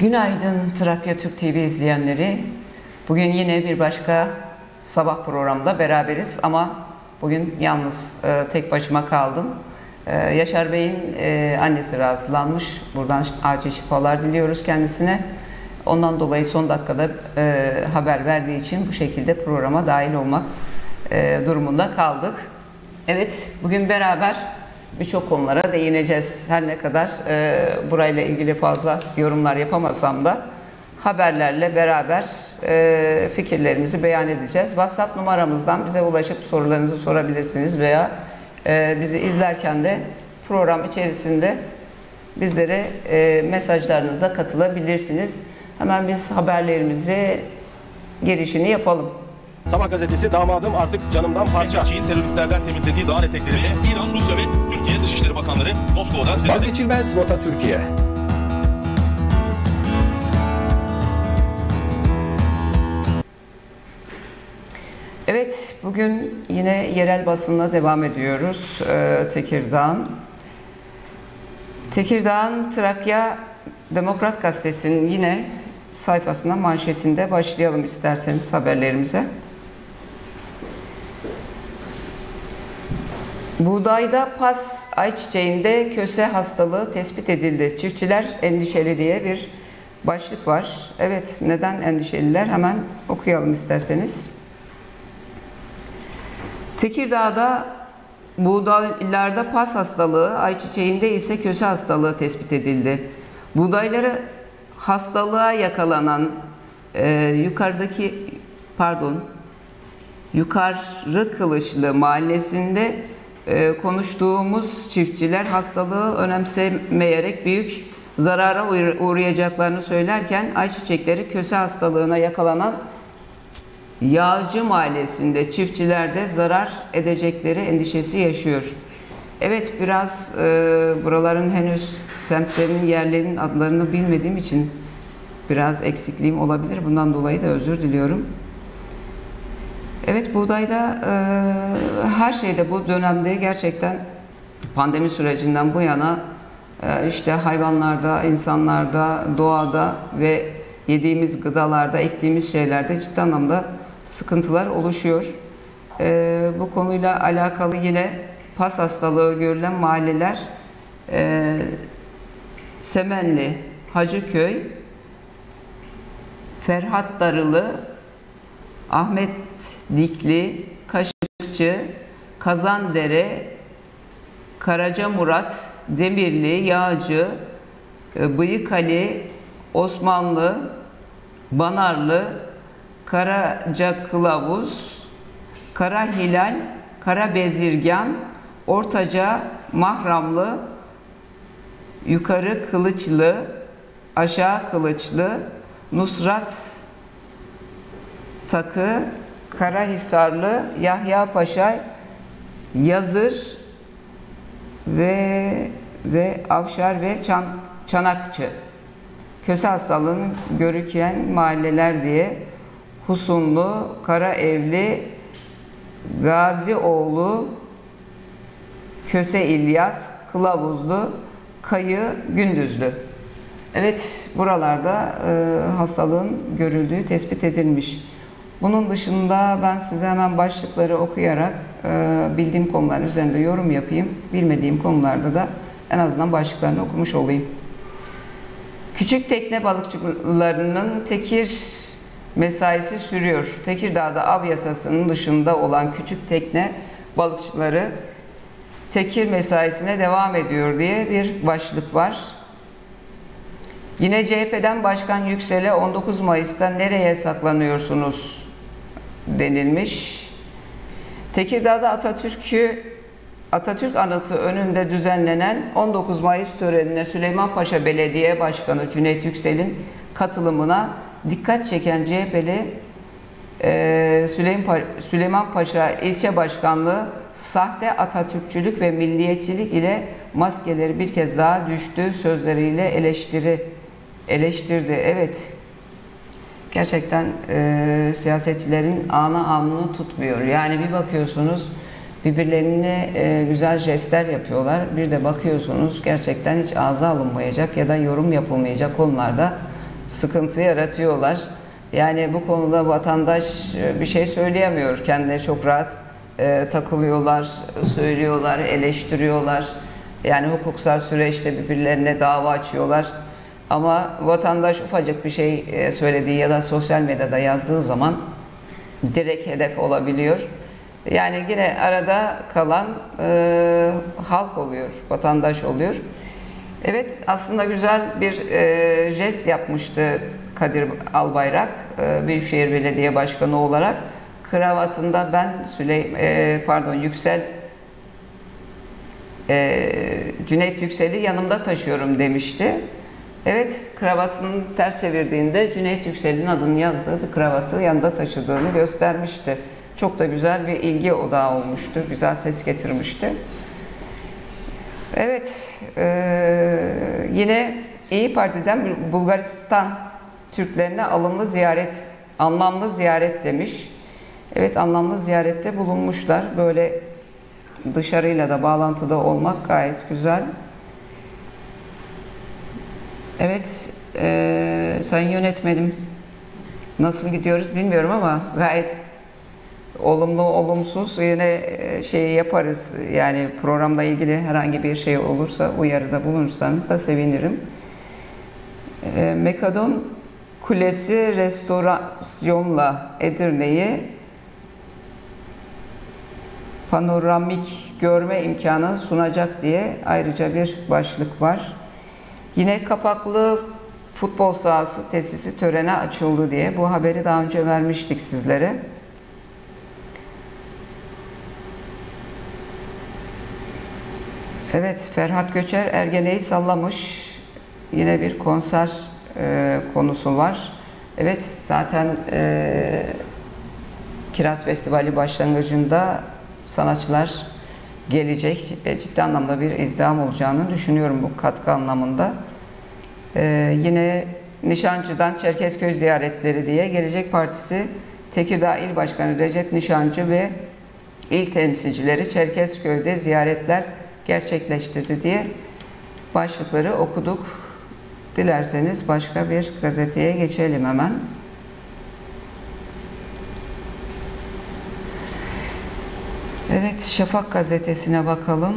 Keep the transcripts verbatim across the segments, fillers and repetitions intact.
Günaydın Trakya Türk T V izleyenleri. Bugün yine bir başka sabah programda beraberiz ama bugün yalnız e, tek başıma kaldım. E, Yaşar Bey'in e, annesi rahatsızlanmış. Buradan acil şifalar diliyoruz kendisine. Ondan dolayı son dakikada e, haber verdiği için bu şekilde programa dahil olmak e, durumunda kaldık. Evet, bugün beraber birçok konulara değineceğiz. Her ne kadar e, burayla ilgili fazla yorumlar yapamasam da haberlerle beraber e, fikirlerimizi beyan edeceğiz. WhatsApp numaramızdan bize ulaşıp sorularınızı sorabilirsiniz veya e, bizi izlerken de program içerisinde bizlere e, mesajlarınızla katılabilirsiniz. Hemen biz haberlerimizi girişini yapalım. Sabah gazetesi damadım artık canımdan parça. Çin teröristlerden temizlediği dağ eteklerini İran, Rusya ve Türkiye Dışişleri Bakanları Moskova'da... Vazgeçilmez Vota Türkiye. Evet, bugün yine yerel basınla devam ediyoruz. Ee, Tekirdağ'ın. Tekirdağ'ın Trakya Demokrat Gazetesi'nin yine sayfasında manşetinde başlayalım isterseniz haberlerimize. Buğdayda pas ayçiçeğinde köse hastalığı tespit edildi. Çiftçiler endişeli diye bir başlık var. Evet, neden endişeliler? Hemen okuyalım isterseniz. Tekirdağ'da buğdaylarda pas hastalığı, ayçiçeğinde ise köse hastalığı tespit edildi. Buğdayları hastalığa yakalanan e, yukarıdaki pardon Yukarı Kılıçlı mahallesinde e, konuştuğumuz çiftçiler hastalığı önemsemeyerek büyük zarara uğrayacaklarını söylerken ayçiçekleri köse hastalığına yakalanan Yağcı mahallesinde çiftçiler de zarar edecekleri endişesi yaşıyor. Evet, biraz e, buraların henüz semtlerinin, yerlerinin adlarını bilmediğim için biraz eksikliğim olabilir. Bundan dolayı da özür diliyorum. Evet, buğdayda e, her şeyde bu dönemde gerçekten pandemi sürecinden bu yana e, işte hayvanlarda, insanlarda, doğada ve yediğimiz gıdalarda, ektiğimiz şeylerde ciddi anlamda sıkıntılar oluşuyor. E, bu konuyla alakalı yine pas hastalığı görülen mahalleler e, Semenli, Hacıköy, Ferhat Darılı, Ahmet Dikli, Kaşıkçı, Kazandere, Karacamurat, Demirli, Yağcı, Bıyıkali, Osmanlı, Banarlı, Karacakılavuz, Karahilal, Karabezirgan, Ortaca, Mahramlı, Yukarı Kılıçlı, Aşağı Kılıçlı, Nusrat Takı, Karahisarlı, Yahyapaşa, Yazır ve ve Avşar ve Çan, Çanakçı. Köse hastalığının görüken mahalleler diye Husunlu, Karaevli, Gazioğlu, Köse İlyas, Kılavuzlu, Kayı, Gündüzlü. Evet, buralarda e, hastalığın görüldüğü tespit edilmiş. Bunun dışında ben size hemen başlıkları okuyarak e, bildiğim konular üzerinde yorum yapayım. Bilmediğim konularda da en azından başlıklarını okumuş olayım. Küçük tekne balıkçılarının tekir mesaisi sürüyor. Tekirdağ'da av yasasının dışında olan küçük tekne balıkçıları tekir mesaisine devam ediyor diye bir başlık var. Yine C H P'den Başkan Yüksel'e on dokuz Mayıs'ta nereye saklanıyorsunuz denilmiş. Tekirdağ'da Atatürk'ü Atatürk Anıtı önünde düzenlenen on dokuz Mayıs törenine Süleymanpaşa Belediye Başkanı Cüneyt Yüksel'in katılımına dikkat çeken C H P'li e, Süleymanpaşa İlçe Başkanlığı sahte Atatürkçülük ve milliyetçilik ile maskeleri bir kez daha düştü sözleriyle eleştiri eleştirdi. Evet, gerçekten e, siyasetçilerin ana amını tutmuyor. Yani bir bakıyorsunuz birbirlerine e, güzel jestler yapıyorlar. Bir de bakıyorsunuz gerçekten hiç ağza alınmayacak ya da yorum yapılmayacak konularda sıkıntı yaratıyorlar. Yani bu konuda vatandaş bir şey söyleyemiyor. Kendileri çok rahat e, takılıyorlar, söylüyorlar, eleştiriyorlar. Yani hukuksal süreçte birbirlerine dava açıyorlar. Ama vatandaş ufacık bir şey e, söylediği ya da sosyal medyada yazdığı zaman direkt hedef olabiliyor. Yani yine arada kalan e, halk oluyor, vatandaş oluyor. Evet, aslında güzel bir e, jest yapmıştı Kadir Albayrak, e, Büyükşehir Belediye Başkanı olarak. Kravatında ben Süley e, pardon Yüksel e, Cüneyt Yüksel'i yanımda taşıyorum demişti. Evet, kravatını ters çevirdiğinde Cüneyt Yüksel'in adını yazdığı bir kravatı yanında taşıdığını göstermişti. Çok da güzel bir ilgi odağı olmuştu, güzel ses getirmişti. Evet, e, yine İyi Parti'den Bulgaristan Türklerine alımlı ziyaret, anlamlı ziyaret demiş. Evet, anlamlı ziyarette bulunmuşlar. Böyle dışarıyla da bağlantıda olmak gayet güzel. Evet, e, sayın yönetmenim, nasıl gidiyoruz bilmiyorum ama gayet olumlu, olumsuz yine şey yaparız. Yani programla ilgili herhangi bir şey olursa uyarıda bulunursanız da sevinirim. E, Mekadon Kulesi restorasyonla Edirne'yi panoramik görme imkanı sunacak diye ayrıca bir başlık var. Yine kapaklı futbol sahası tesisi törene açıldı diye bu haberi daha önce vermiştik sizlere. Evet, Ferhat Göçer Ergene'yi sallamış. Yine bir konser e, konusu var. Evet, zaten e, Kiraz Festivali başlangıcında sanatçılar gelecek. E, ciddi anlamda bir izdiham olacağını düşünüyorum bu katkı anlamında. E, yine Nişancı'dan Çerkezköy ziyaretleri diye Gelecek Partisi Tekirdağ İl Başkanı Recep Nişancı ve il temsilcileri Çerkezköy'de ziyaretler gerçekleştirdi diye başlıkları okuduk. Dilerseniz başka bir gazeteye geçelim hemen. Evet, Şafak gazetesine bakalım.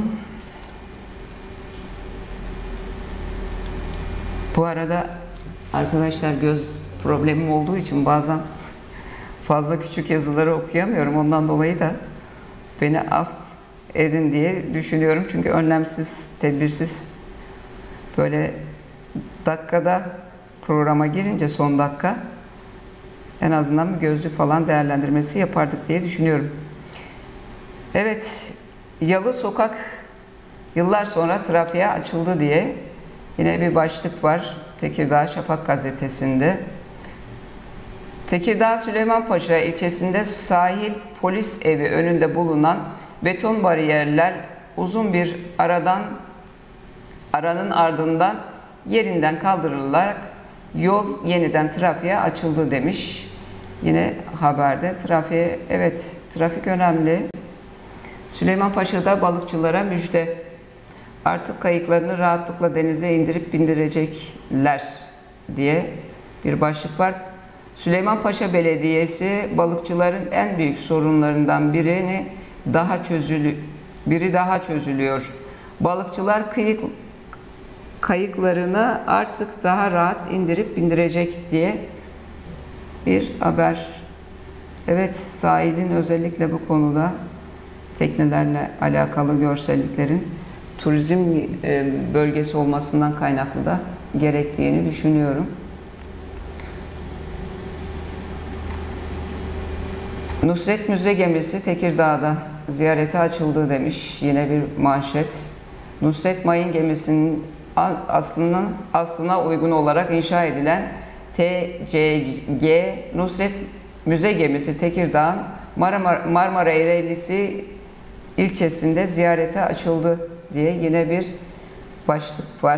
Bu arada arkadaşlar göz problemim olduğu için bazen fazla küçük yazıları okuyamıyorum. Ondan dolayı da beni af edin diye düşünüyorum. Çünkü önlemsiz, tedbirsiz böyle dakikada programa girince son dakika en azından bir gözlük falan değerlendirmesi yapardık diye düşünüyorum. Evet, Yalı Sokak yıllar sonra trafiğe açıldı diye yine bir başlık var Tekirdağ Şafak gazetesinde. Tekirdağ Süleymanpaşa ilçesinde sahil polis evi önünde bulunan beton bariyerler uzun bir aradan aranın ardından yerinden kaldırılarak yol yeniden trafiğe açıldı demiş. Yine haberde trafiğe, evet trafik önemli. Süleymanpaşa'da balıkçılara müjde. Artık kayıklarını rahatlıkla denize indirip bindirecekler diye bir başlık var. Süleymanpaşa Belediyesi balıkçıların en büyük sorunlarından birini daha çözülü biri daha çözülüyor. Balıkçılar kıyık kayıklarını artık daha rahat indirip bindirecek diye bir haber. Evet, sahilin özellikle bu konuda teknelerle alakalı görselliklerin turizm bölgesi olmasından kaynaklı da gerektiğini düşünüyorum. Nusret Müze gemisi Tekirdağ'da ziyarete açıldı demiş. Yine bir manşet. Nusret Mayın gemisinin aslının aslına uygun olarak inşa edilen T C G Nusret Müze gemisi Tekirdağ'ın Marmara, Marmara Ereğlisi ilçesinde ziyarete açıldı diye yine bir başlık var.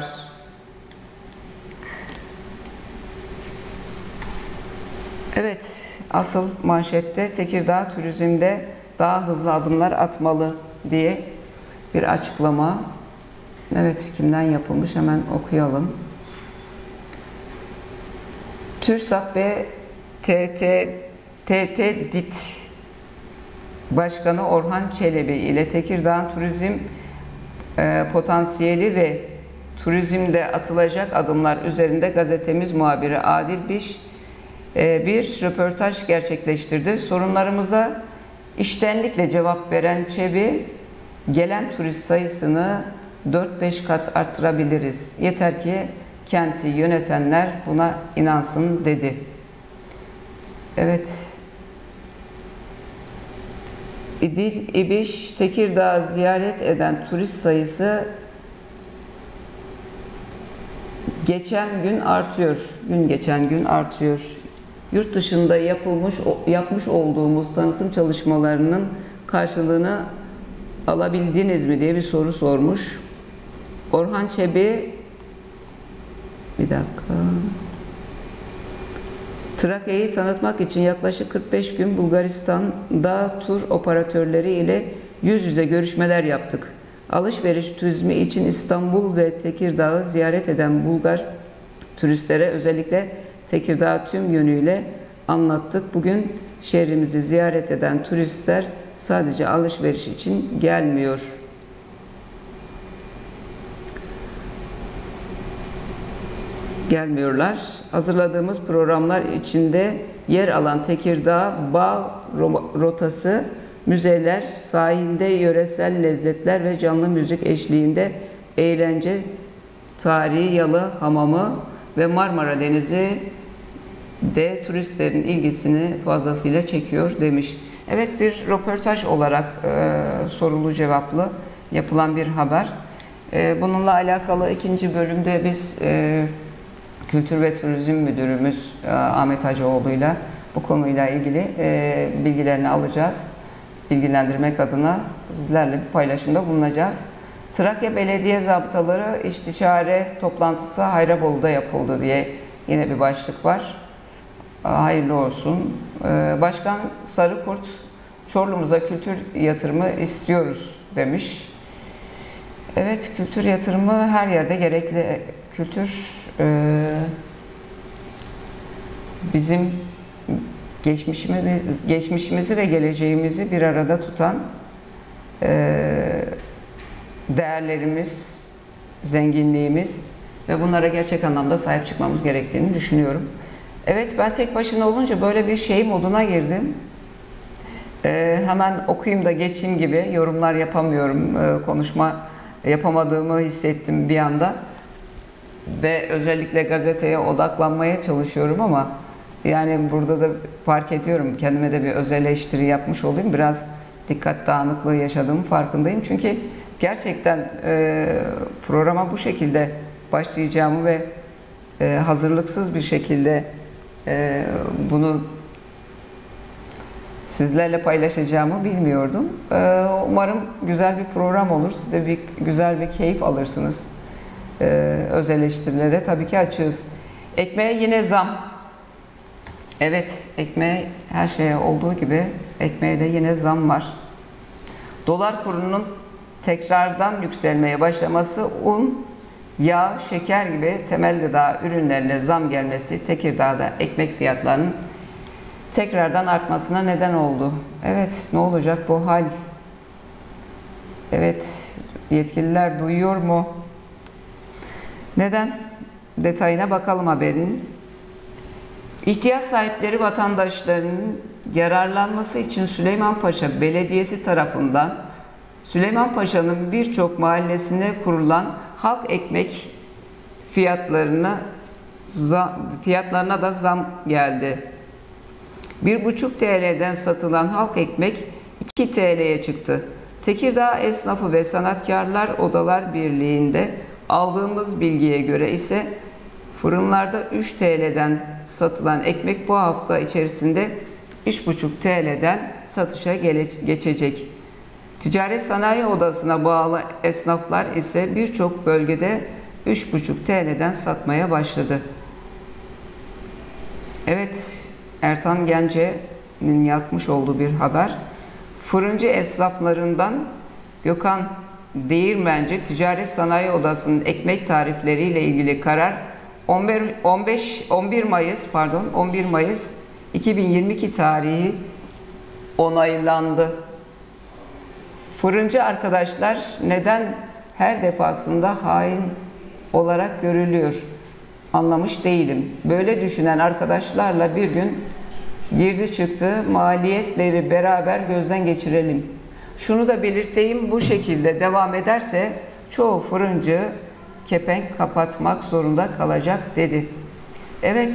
Evet, asıl manşette Tekirdağ turizmde daha hızlı adımlar atmalı diye bir açıklama. Evet, kimden yapılmış hemen okuyalım. TÜRSAP ve T T T D İ T Başkanı Orhan Çelebi ile Tekirdağ turizm e, potansiyeli ve turizmde atılacak adımlar üzerinde gazetemiz muhabiri Adil Biş e, bir röportaj gerçekleştirdi. Sorunlarımıza içtenlikle cevap veren Çebi, gelen turist sayısını dört beş kat arttırabiliriz. Yeter ki kenti yönetenler buna inansın dedi. Evet. İdil İbiş, Tekirdağ ziyaret eden turist sayısı geçen gün artıyor. Gün geçen gün artıyor. Yurt dışında yapılmış yapmış olduğumuz tanıtım çalışmalarının karşılığını alabildiniz mi diye bir soru sormuş. Orhan Çebi, bir dakika. Trakya'yı tanıtmak için yaklaşık kırk beş gün Bulgaristan'da tur operatörleri ile yüz yüze görüşmeler yaptık. Alışveriş turizmi için İstanbul ve Tekirdağ'ı ziyaret eden Bulgar turistlere özellikle Tekirdağ tüm yönüyle anlattık. Bugün şehrimizi ziyaret eden turistler sadece alışveriş için gelmiyor. Gelmiyorlar. Hazırladığımız programlar içinde yer alan Tekirdağ Bağ Rotası, müzeler, sahilde yöresel lezzetler ve canlı müzik eşliğinde eğlence, tarihi Yalı Hamamı ve Marmara Denizi de turistlerin ilgisini fazlasıyla çekiyor demiş. Evet, bir röportaj olarak e, sorulu cevaplı yapılan bir haber. E, bununla alakalı ikinci bölümde biz e, Kültür ve Turizm Müdürümüz e, Ahmet Hacıoğlu'yla bu konuyla ilgili e, bilgilerini alacağız. Bilgilendirmek adına sizlerle bir paylaşımda bulunacağız. Trakya Belediye Zabıtaları İstişare Toplantısı Hayrabolu'da yapıldı diye yine bir başlık var. Hayırlı olsun. Başkan Sarıkurt, Çorlu'muza kültür yatırımı istiyoruz demiş. Evet, kültür yatırımı her yerde gerekli. Kültür bizim geçmişimiz, geçmişimizi ve geleceğimizi bir arada tutan değerlerimiz, zenginliğimiz ve bunlara gerçek anlamda sahip çıkmamız gerektiğini düşünüyorum. Evet, ben tek başına olunca böyle bir şey moduna girdim. Ee, hemen okuyayım da geçeyim gibi yorumlar yapamıyorum. Ee, konuşma yapamadığımı hissettim bir anda. Ve özellikle gazeteye odaklanmaya çalışıyorum ama yani burada da fark ediyorum. Kendime de bir öz eleştiri yapmış olayım. Biraz dikkat dağınıklığı yaşadığımın farkındayım. Çünkü gerçekten e, programa bu şekilde başlayacağımı ve e, hazırlıksız bir şekilde e, bunu sizlerle paylaşacağımı bilmiyordum. E, umarım güzel bir program olur. Siz de bir, güzel bir keyif alırsınız. E, öz eleştirilere tabii ki açığız. Ekmeğe yine zam. Evet, ekmeğe her şeye olduğu gibi ekmeğe de yine zam var. Dolar kurunun tekrardan yükselmeye başlaması, un, yağ, şeker gibi temel gıda ürünlerine zam gelmesi Tekirdağ'da ekmek fiyatlarının tekrardan artmasına neden oldu. Evet, ne olacak bu hal? Evet, yetkililer duyuyor mu? Neden? Detayına bakalım haberin. İhtiyaç sahipleri vatandaşlarının yararlanması için Süleymanpaşa Belediyesi tarafından Süleymanpaşa'nın birçok mahallesine kurulan halk ekmek fiyatlarına zam, fiyatlarına da zam geldi. bir buçuk T L'den satılan halk ekmek iki T L'ye çıktı. Tekirdağ Esnafı ve Sanatkarlar Odalar Birliği'nde aldığımız bilgiye göre ise fırınlarda üç T L'den satılan ekmek bu hafta içerisinde üç buçuk T L'den satışa geçecek. Ticaret Sanayi Odası'na bağlı esnaflar ise birçok bölgede üç buçuk T L'den satmaya başladı. Evet, Ertan Gence'nin yapmış olduğu bir haber. Fırıncı esnaflarından Gökhan Değirmenci, Ticaret Sanayi Odası'nın ekmek tarifleriyle ilgili karar on bir, on beş, on bir Mayıs pardon on bir Mayıs iki bin yirmi iki tarihi onaylandı. Fırıncı arkadaşlar neden her defasında hain olarak görülüyor? Anlamış değilim. Böyle düşünen arkadaşlarla bir gün girdi çıktı maliyetleri beraber gözden geçirelim. Şunu da belirteyim, bu şekilde devam ederse çoğu fırıncı kepenk kapatmak zorunda kalacak dedi. Evet,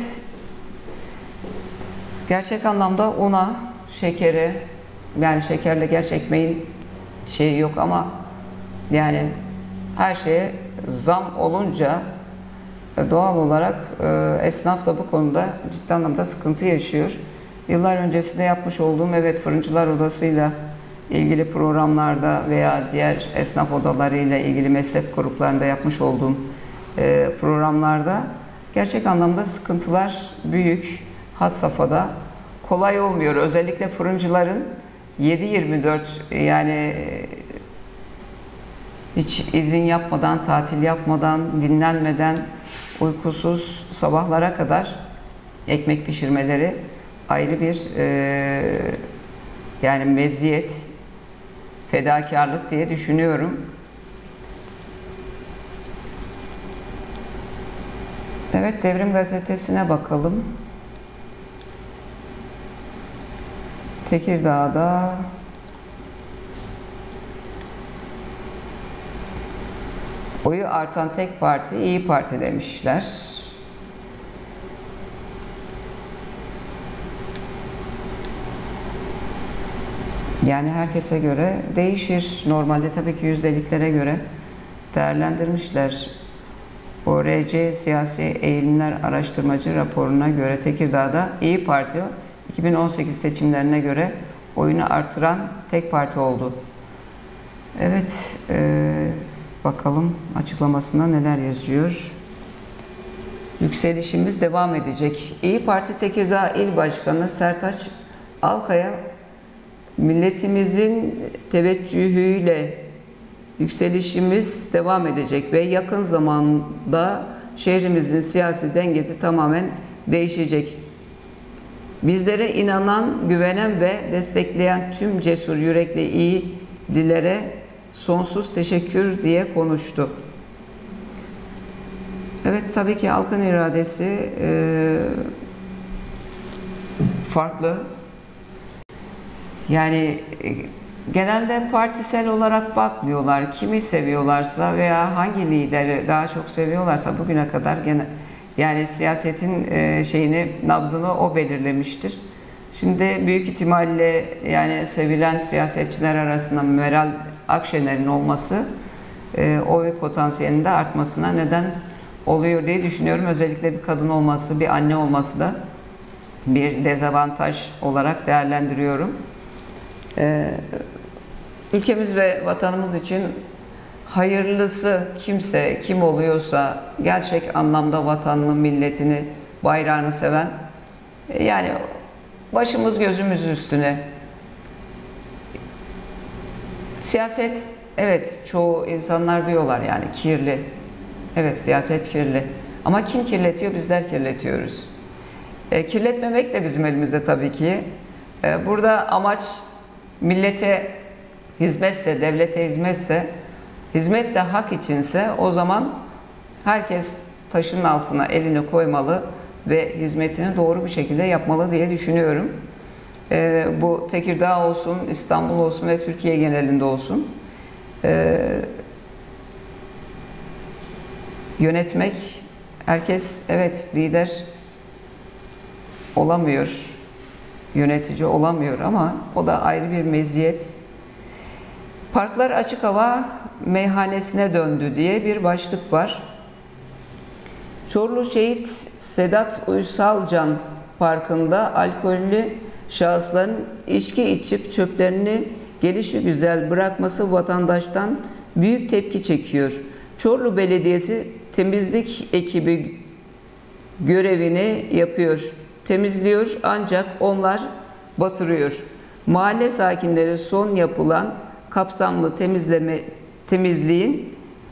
gerçek anlamda una, şekere, yani şekerle gerçi ekmeğin şeyi yok ama yani her şeye zam olunca doğal olarak e, esnaf da bu konuda ciddi anlamda sıkıntı yaşıyor. Yıllar öncesinde yapmış olduğum evet Fırıncılar Odası'yla ilgili programlarda veya diğer esnaf odalarıyla ilgili meslek gruplarında yapmış olduğum e, programlarda gerçek anlamda sıkıntılar büyük, had safhada, kolay olmuyor. Özellikle fırıncıların yedi yirmi dört yani hiç izin yapmadan, tatil yapmadan, dinlenmeden, uykusuz sabahlara kadar ekmek pişirmeleri ayrı bir e, yani meziyet, fedakarlık diye düşünüyorum. Evet, Devrim Gazetesi'ne bakalım. Tekirdağ'da oyu artan tek parti İyi Parti demişler. Yani herkese göre değişir. Normalde tabii ki yüzdeliklere göre değerlendirmişler. O R C Siyasi Eğilimler Araştırmacı raporuna göre Tekirdağ'da İyi Parti iki bin on sekiz seçimlerine göre oyunu artıran tek parti oldu. Evet, e, bakalım açıklamasında neler yazıyor. Yükselişimiz devam edecek. İyi Parti Tekirdağ İl Başkanı Sertaç Alkaya, milletimizin teveccühüyle yükselişimiz devam edecek ve yakın zamanda şehrimizin siyasi dengesi tamamen değişecek. Bizlere inanan, güvenen ve destekleyen tüm cesur yürekli iyililere sonsuz teşekkür diye konuştu. Evet, tabii ki halkın iradesi e, farklı. Yani e, genelde partisel olarak bakmıyorlar. Kimi seviyorlarsa veya hangi lideri daha çok seviyorlarsa bugüne kadar gene yani siyasetin e, şeyini, nabzını o belirlemiştir. Şimdi büyük ihtimalle yani sevilen siyasetçiler arasında Meral Akşener'in olması e, oy potansiyelinde artmasına neden oluyor diye düşünüyorum. Özellikle bir kadın olması, bir anne olması da bir dezavantaj olarak değerlendiriyorum. E, ülkemiz ve vatanımız için hayırlısı kimse, kim oluyorsa gerçek anlamda vatanını, milletini, bayrağını seven, yani başımız gözümüz üstüne. Siyaset, evet çoğu insanlar diyorlar yani kirli. Evet, siyaset kirli. Ama kim kirletiyor? Bizler kirletiyoruz. E, kirletmemek de bizim elimizde tabii ki. E, burada amaç millete hizmetse, devlete hizmetse, hizmet de hak içinse o zaman herkes taşın altına elini koymalı ve hizmetini doğru bir şekilde yapmalı diye düşünüyorum. Ee, bu Tekirdağ olsun, İstanbul olsun ve Türkiye genelinde olsun. Ee, yönetmek, herkes evet lider olamıyor, yönetici olamıyor ama o da ayrı bir meziyet. Parklar açık hava meyhanesine döndü diye bir başlık var. Çorlu Şehit Sedat Uysalcan Parkı'nda alkollü şahısların içki içip çöplerini gelişigüzel bırakması vatandaştan büyük tepki çekiyor. Çorlu Belediyesi temizlik ekibi görevini yapıyor, temizliyor ancak onlar batırıyor. Mahalle sakinleri son yapılan kapsamlı temizleme temizliğin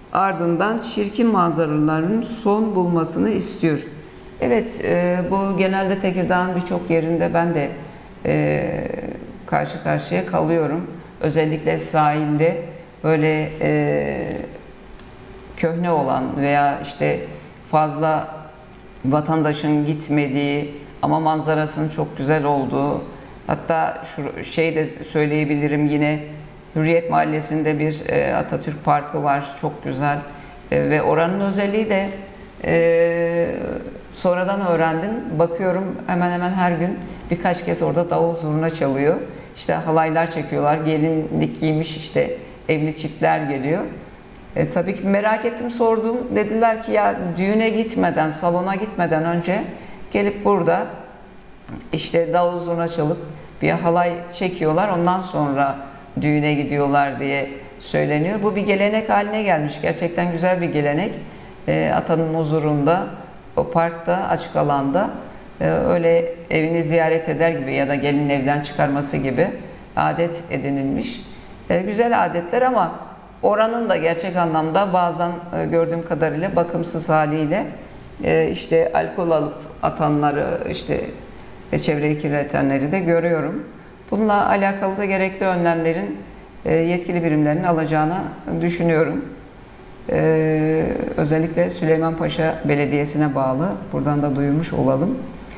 ardından çirkin manzaraların son bulmasını istiyor. Evet, e, bu genelde Tekirdağ'ın birçok yerinde ben de e, karşı karşıya kalıyorum. Özellikle sahilde böyle e, köhne olan veya işte fazla vatandaşın gitmediği ama manzarasının çok güzel olduğu, hatta şu şey de söyleyebilirim, yine Hürriyet Mahallesi'nde bir e, Atatürk Parkı var, çok güzel e, ve oranın özelliği de e, sonradan öğrendim, bakıyorum hemen hemen her gün birkaç kez orada davul zurna çalıyor, işte halaylar çekiyorlar, gelinlik giymiş işte evli çiftler geliyor. E, tabii ki merak ettim, sordum, dediler ki ya düğüne gitmeden, salona gitmeden önce gelip burada işte davul zurna çalıp bir halay çekiyorlar, ondan sonra düğüne gidiyorlar diye söyleniyor. Bu bir gelenek haline gelmiş. Gerçekten güzel bir gelenek. E, atanın huzurunda, o parkta, açık alanda e, öyle evini ziyaret eder gibi ya da gelin evden çıkarması gibi adet edinilmiş. E, güzel adetler ama oranın da gerçek anlamda bazen e, gördüğüm kadarıyla bakımsız haliyle e, işte alkol alıp atanları, işte e, çevreyi kirletenleri de görüyorum. Bununla alakalı da gerekli önlemlerin e, yetkili birimlerin alacağını düşünüyorum. E, özellikle Süleymanpaşa Belediyesi'ne bağlı. Buradan da duyurmuş olalım.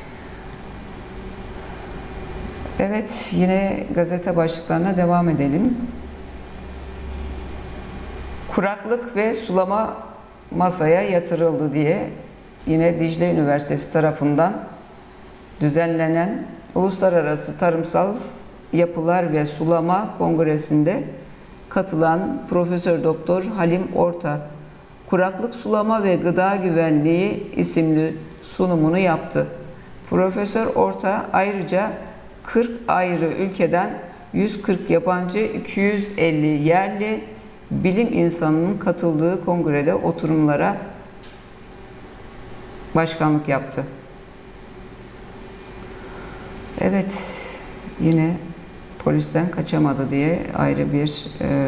Evet, yine gazete başlıklarına devam edelim. Kuraklık ve sulama masaya yatırıldı diye yine Dicle Üniversitesi tarafından düzenlenen Uluslararası Tarımsal Yapılar ve Sulama Kongresi'nde katılan Profesör Doktor Halim Orta, Kuraklık, Sulama ve Gıda Güvenliği isimli sunumunu yaptı. Profesör Orta ayrıca kırk ayrı ülkeden yüz kırk yabancı, iki yüz elli yerli bilim insanının katıldığı kongrede oturumlara başkanlık yaptı. Evet, yine polisten kaçamadı diye ayrı bir e,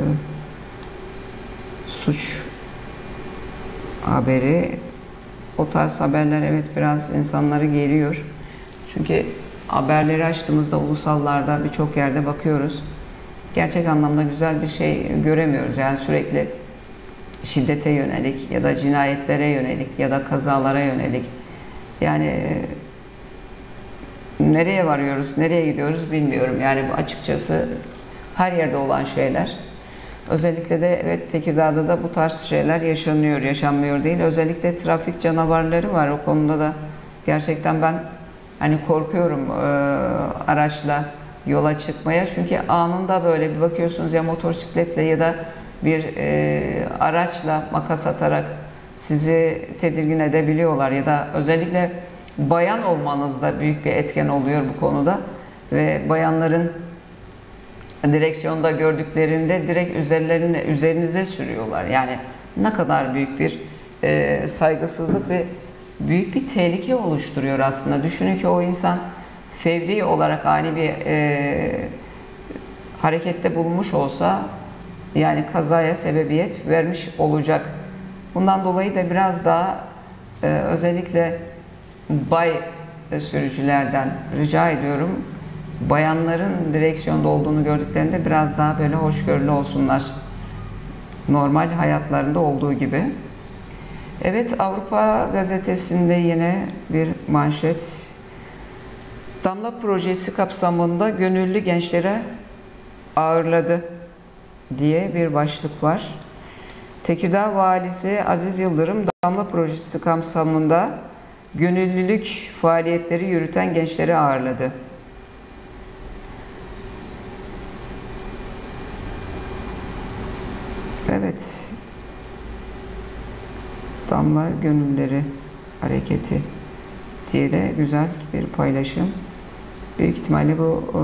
suç haberi. O tarz haberler evet biraz insanları geriyor. Çünkü haberleri açtığımızda ulusallarda birçok yerde bakıyoruz. Gerçek anlamda güzel bir şey göremiyoruz. Yani sürekli şiddete yönelik ya da cinayetlere yönelik ya da kazalara yönelik. Yani nereye varıyoruz, nereye gidiyoruz bilmiyorum. Yani bu açıkçası her yerde olan şeyler. Özellikle de evet Tekirdağ'da da bu tarz şeyler yaşanıyor, yaşanmıyor değil. Özellikle trafik canavarları var. O konuda da gerçekten ben hani korkuyorum e, araçla yola çıkmaya. Çünkü anında böyle bir bakıyorsunuz ya motosikletle ya da bir e, araçla makas atarak sizi tedirgin edebiliyorlar ya da özellikle bayan olmanız da büyük bir etken oluyor bu konuda ve bayanların direksiyonda gördüklerinde direkt üzerlerine, üzerinize sürüyorlar. Yani ne kadar büyük bir e, saygısızlık ve büyük bir tehlike oluşturuyor aslında. Düşünün ki o insan fevri olarak ani bir e, harekette bulunmuş olsa yani kazaya sebebiyet vermiş olacak. Bundan dolayı da biraz daha e, özellikle bay sürücülerden rica ediyorum. Bayanların direksiyonda olduğunu gördüklerinde biraz daha böyle hoşgörülü olsunlar. Normal hayatlarında olduğu gibi. Evet, Avrupa Gazetesi'nde yine bir manşet. Damla projesi kapsamında gönüllü gençlere ağırladı diye bir başlık var. Tekirdağ Valisi Aziz Yıldırım, Damla projesi kapsamında gönüllülük faaliyetleri yürüten gençleri ağırladı. Evet, Damla Gönülleri Hareketi diye de güzel bir paylaşım. Büyük ihtimalle bu e,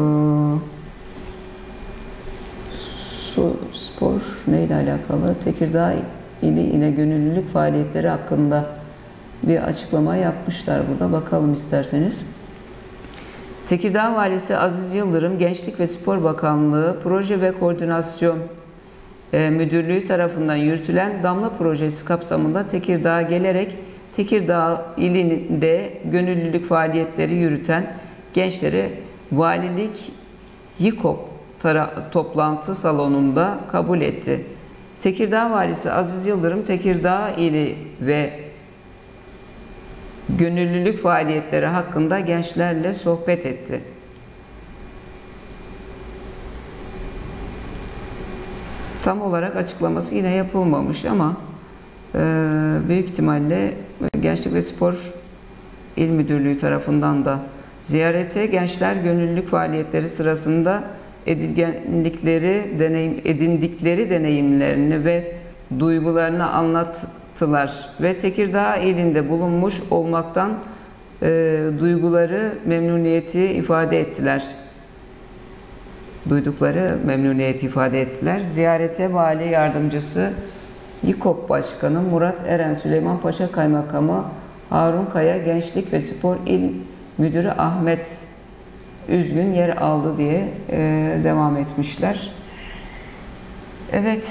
su, spor neyle alakalı? Tekirdağ ili ile gönüllülük faaliyetleri hakkında bir açıklama yapmışlar burada. Bakalım isterseniz. Tekirdağ Valisi Aziz Yıldırım, Gençlik ve Spor Bakanlığı Proje ve Koordinasyon e, Müdürlüğü tarafından yürütülen Damla Projesi kapsamında Tekirdağ'a gelerek Tekirdağ ilinde gönüllülük faaliyetleri yürüten gençleri Valilik YİKOP toplantı salonunda kabul etti. Tekirdağ Valisi Aziz Yıldırım, Tekirdağ ili ve gönüllülük faaliyetleri hakkında gençlerle sohbet etti. Tam olarak açıklaması yine yapılmamış ama e, büyük ihtimalle Gençlik ve Spor İl Müdürlüğü tarafından da ziyarete gençler gönüllülük faaliyetleri sırasında edinildikleri, deneyim, edindikleri deneyimlerini ve duygularını anlattılar ve Tekirdağ ilinde bulunmuş olmaktan e, duyguları, memnuniyeti ifade ettiler. Duydukları memnuniyeti ifade ettiler. Ziyarete Vali Yardımcısı YİKOP Başkanı Murat Eren, Süleymanpaşa Kaymakamı Harun Kaya, Gençlik ve Spor İl Müdürü Ahmet Üzgün yer aldı diye e, devam etmişler. Evet.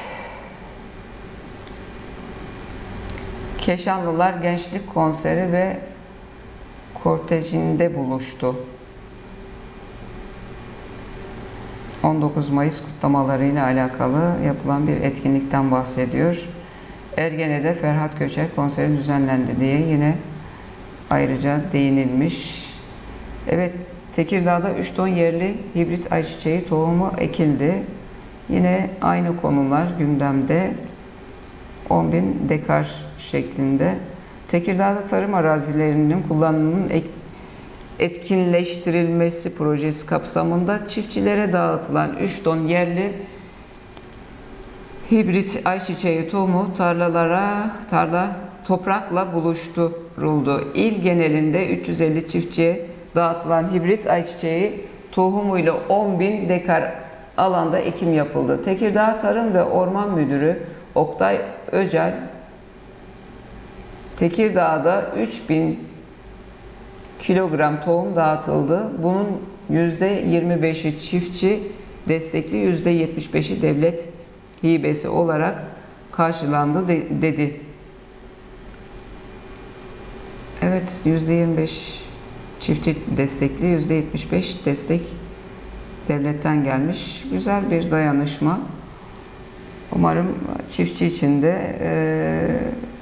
Keşanlılar Gençlik Konseri ve kortejinde buluştu. on dokuz Mayıs kutlamalarıyla alakalı yapılan bir etkinlikten bahsediyor. Ergene'de Ferhat Köçer konseri düzenlendi diye yine ayrıca değinilmiş. Evet, Tekirdağ'da üç ton yerli hibrit ayçiçeği tohumu ekildi. Yine aynı konular gündemde. on bin dekar şeklinde. Tekirdağ'da tarım arazilerinin kullanımının etkinleştirilmesi projesi kapsamında çiftçilere dağıtılan üç ton yerli hibrit ayçiçeği tohumu tarlalara tarla toprakla buluşturuldu. İl genelinde üç yüz elli çiftçiye dağıtılan hibrit ayçiçeği tohumuyla on bin dekar alanda ekim yapıldı. Tekirdağ Tarım ve Orman Müdürü Oktay Öcal, Tekirdağ'da üç bin kilogram tohum dağıtıldı. Bunun yüzde yirmi beşi çiftçi destekli, yüzde yetmiş beşi devlet hibesi olarak karşılandı de, dedi. Evet, yüzde yirmi beş çiftçi destekli, yüzde yetmiş beş destek devletten gelmiş. Güzel bir dayanışma. Umarım çiftçi için de e,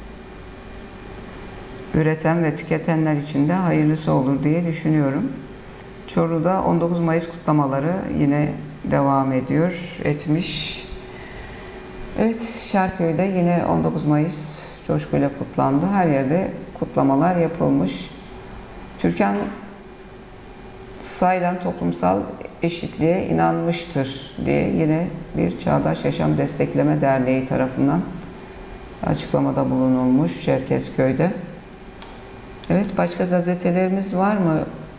üreten ve tüketenler için de hayırlısı olur diye düşünüyorum. Çorlu'da on dokuz Mayıs kutlamaları yine devam ediyor, etmiş. Evet, Şarköy'de yine on dokuz Mayıs coşkuyla kutlandı. Her yerde kutlamalar yapılmış. Türkan Saylan toplumsal eşitliğe inanmıştır diye yine bir Çağdaş Yaşam Destekleme Derneği tarafından açıklamada bulunulmuş Çerkezköy'de. Evet, başka gazetelerimiz var mı?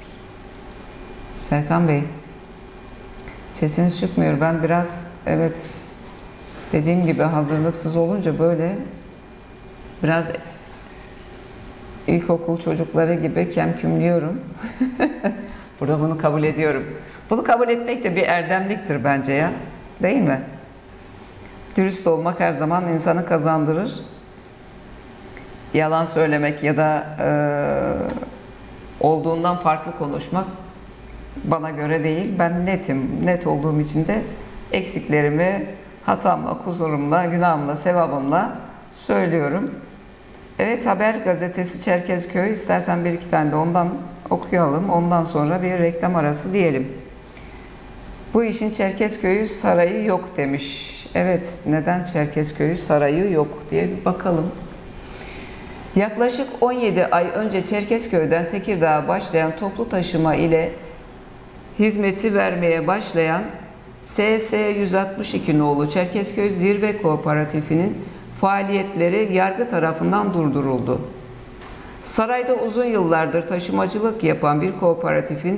Serkan Bey, sesiniz çıkmıyor. Ben biraz, evet, dediğim gibi hazırlıksız olunca böyle biraz ilkokul çocukları gibi kemkümlüyorum. Burada bunu kabul ediyorum. Bunu kabul etmek de bir erdemliktir bence ya. Değil mi? Dürüst olmak her zaman insanı kazandırır. Yalan söylemek ya da e, olduğundan farklı konuşmak bana göre değil. Ben netim. Net olduğum için de eksiklerimi hatamla, kusurumla, günahımla, sevabımla söylüyorum. Evet, Haber Gazetesi Çerkezköy. İstersen bir iki tane de ondan okuyalım. Ondan sonra bir reklam arası diyelim. Bu işin Çerkezköy'ü sarayı yok demiş. Evet, neden Çerkezköy'ü sarayı yok diye bir bakalım. Yaklaşık on yedi ay önce Çerkezköy'den Tekirdağ'a başlayan toplu taşıma ile hizmeti vermeye başlayan S S yüz altmış iki nolu Çerkezköy Zirve Kooperatifi'nin faaliyetleri yargı tarafından durduruldu. Sarayda uzun yıllardır taşımacılık yapan bir kooperatifin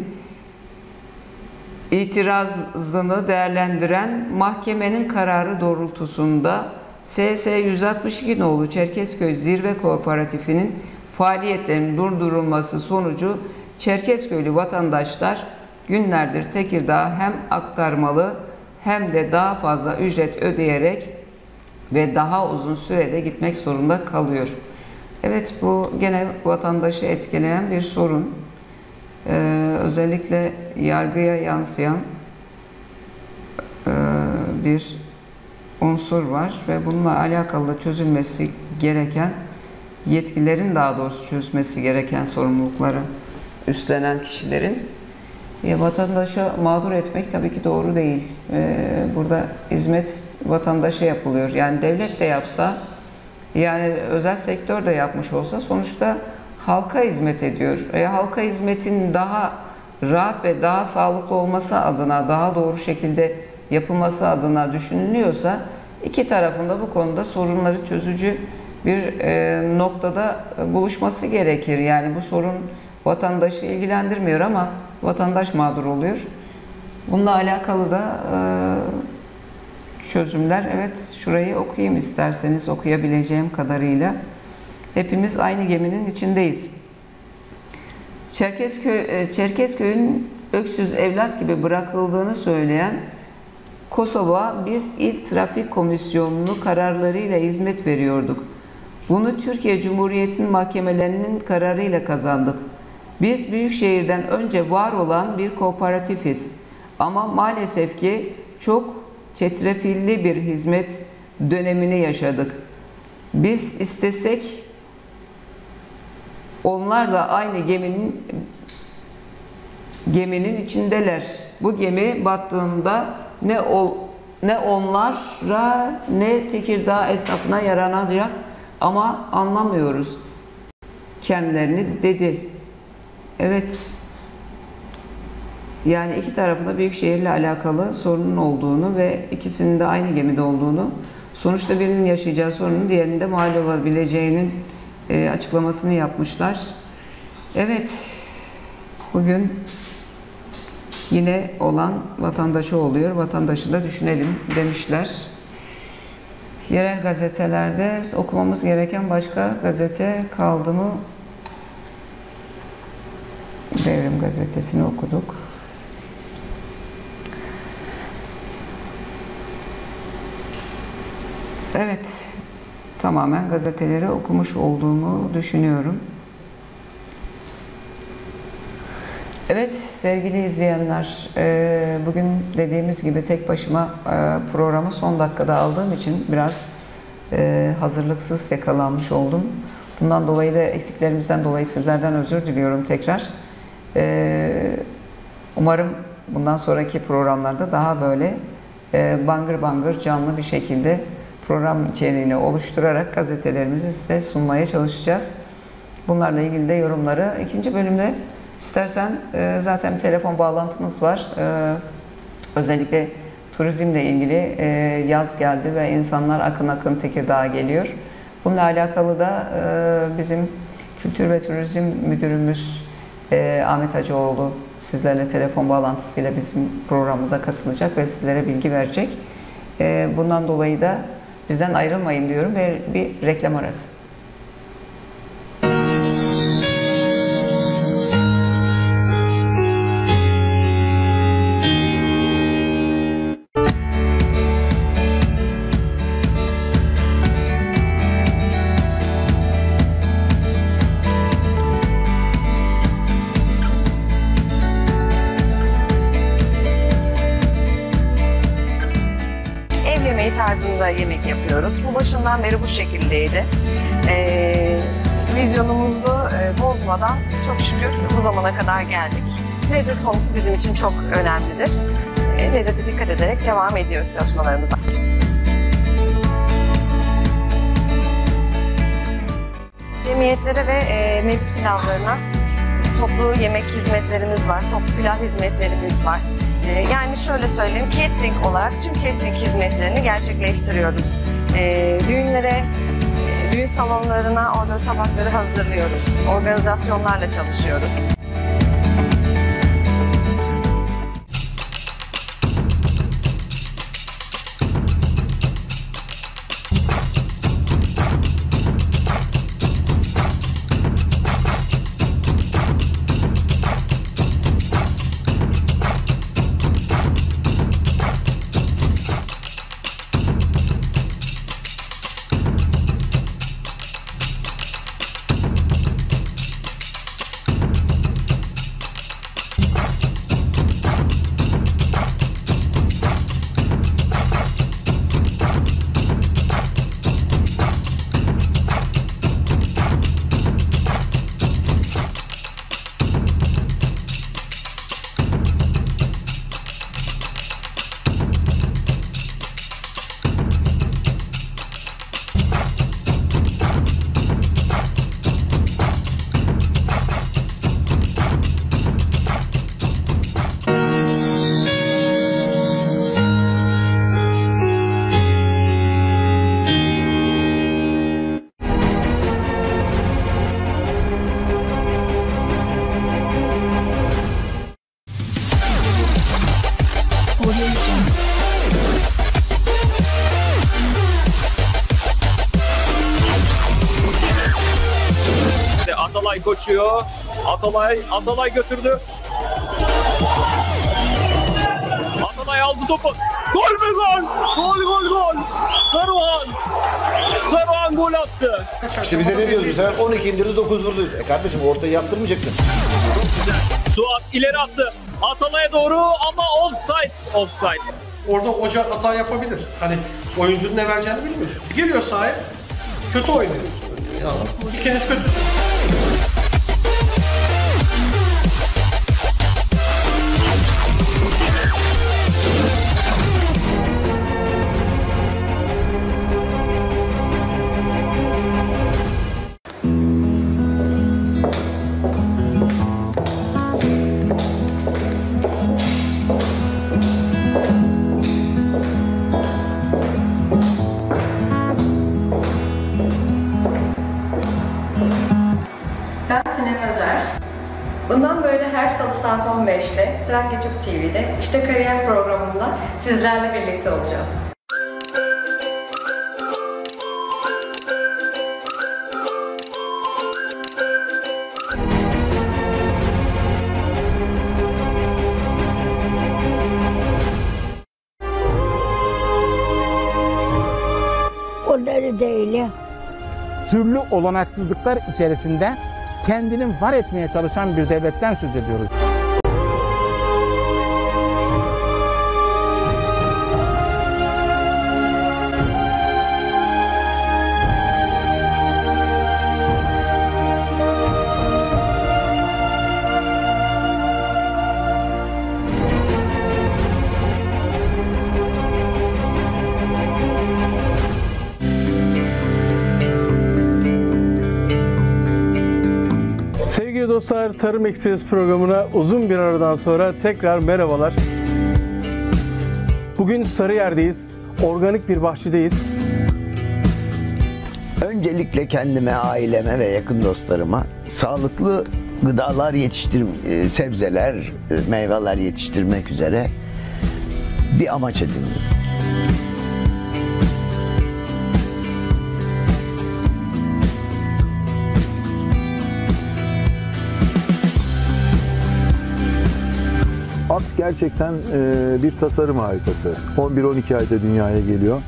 itirazını değerlendiren mahkemenin kararı doğrultusunda S S yüz altmış iki nolu Çerkezköy Zirve Kooperatifi'nin faaliyetlerinin durdurulması sonucu Çerkezköylü vatandaşlar günlerdir Tekirdağ hem aktarmalı hem de daha fazla ücret ödeyerek ve daha uzun sürede gitmek zorunda kalıyor. Evet, bu gene vatandaşı etkileyen bir sorun. Ee, özellikle yargıya yansıyan e, bir unsur var ve bununla alakalı çözülmesi gereken, yetkilerin daha doğrusu çözmesi gereken sorumlulukları üstlenen kişilerin e, vatandaşa mağdur etmek tabii ki doğru değil. E, burada hizmet vatandaşa yapılıyor. Yani devlet de yapsa, yani özel sektör de yapmış olsa sonuçta halka hizmet ediyor. E, halka hizmetin daha rahat ve daha sağlıklı olması adına, daha doğru şekilde yapılması adına düşünülüyorsa iki tarafında bu konuda sorunları çözücü bir e, noktada buluşması gerekir. Yani bu sorun vatandaşı ilgilendirmiyor ama vatandaş mağdur oluyor. Bununla alakalı da e, çözümler, evet, şurayı okuyayım isterseniz, okuyabileceğim kadarıyla. Hepimiz aynı geminin içindeyiz. Çerkezköy, Çerkezköy'ün öksüz evlat gibi bırakıldığını söyleyen Kosova, biz İl Trafik Komisyonu'nu kararlarıyla hizmet veriyorduk. Bunu Türkiye Cumhuriyeti'nin mahkemelerinin kararıyla kazandık. Biz Büyükşehir'den önce var olan bir kooperatifiz. Ama maalesef ki çok çetrefilli bir hizmet dönemini yaşadık. Biz istesek onlar da aynı geminin geminin içindeler. Bu gemi battığında ne ol, ne onlara ne Tekirdağ esnafına yaranacak ama anlamıyoruz kendilerini dedi. Evet. Yani iki tarafında Büyükşehir'le alakalı sorunun olduğunu ve ikisinin de aynı gemide olduğunu, sonuçta birinin yaşayacağı sorunun diğerinde mal olabileceğinin e, açıklamasını yapmışlar. Evet. Bugün yine olan vatandaşı oluyor. Vatandaşı da düşünelim demişler. Yerel gazetelerde okumamız gereken başka gazete kaldı mı? Devrim Gazetesi'ni okuduk. Evet, tamamen gazeteleri okumuş olduğumu düşünüyorum. Evet sevgili izleyenler, bugün dediğimiz gibi tek başıma programı son dakikada aldığım için biraz hazırlıksız yakalanmış oldum. Bundan dolayı da eksiklerimizden dolayı sizlerden özür diliyorum tekrar. Umarım bundan sonraki programlarda daha böyle bangır bangır canlı bir şekilde program içeriğini oluşturarak gazetelerimizi size sunmaya çalışacağız. Bunlarla ilgili de yorumları ikinci bölümde İstersen e, zaten bir telefon bağlantımız var. E, özellikle turizmle ilgili e, yaz geldi ve insanlar akın akın Tekirdağ'a geliyor. Bununla alakalı da e, bizim Kültür ve Turizm Müdürümüz e, Ahmet Hacıoğlu sizlerle telefon bağlantısıyla bizim programımıza katılacak ve sizlere bilgi verecek. E, bundan dolayı da bizden ayrılmayın diyorum ve bir reklam arası. Tarzında yemek yapıyoruz. Bu başından beri bu şekildeydi. Ee, vizyonumuzu e, bozmadan çok şükür bu zamana kadar geldik. Lezzet konusu bizim için çok önemlidir. E, lezzete dikkat ederek devam ediyoruz çalışmalarımıza. Cemiyetlere ve e, mevlüt pilavlarına toplu yemek hizmetlerimiz var, toplu pilav hizmetlerimiz var. Yani şöyle söyleyeyim, catering olarak tüm catering hizmetlerini gerçekleştiriyoruz. E, düğünlere, düğün salonlarına order tabakları hazırlıyoruz. Organizasyonlarla çalışıyoruz. Atalay koşuyor. Atalay, Atalay götürdü. Atalay aldı topu. Gol mü gol? Gol gol gol. Saruhan. Saruhan gol attı. İşte bize ne diyoruz? Bu sefer on iki indirdi, dokuz vurdu. E kardeşim ortayı yaptırmayacaksın. Suat ileri attı. Atalay'a doğru ama offside. Offside. Orada hoca hata yapabilir. Hani oyuncunun ne vereceğini bilmiyorsun. Geliyor sahaya, kötü oynuyor. Ya, ikiniz kötü. Ben Sinem Özer. Bundan böyle her salı saat on beşte Trakya Türk T V'de İşte Kariyer programında sizlerle birlikte olacağım. Onları da öyle. Türlü olanaksızlıklar içerisinde kendini var etmeye çalışan bir devletten söz ediyoruz. Sevgili dostlar, Tarım Ekspres programına uzun bir aradan sonra tekrar merhabalar. Bugün Sarıyer'deyiz, organik bir bahçedeyiz. Öncelikle kendime, aileme ve yakın dostlarıma sağlıklı gıdalar yetiştir, sebzeler, meyveler yetiştirmek üzere bir amaç edindim. At gerçekten e, bir tasarım harikası. on bir on iki ayda dünyaya geliyor.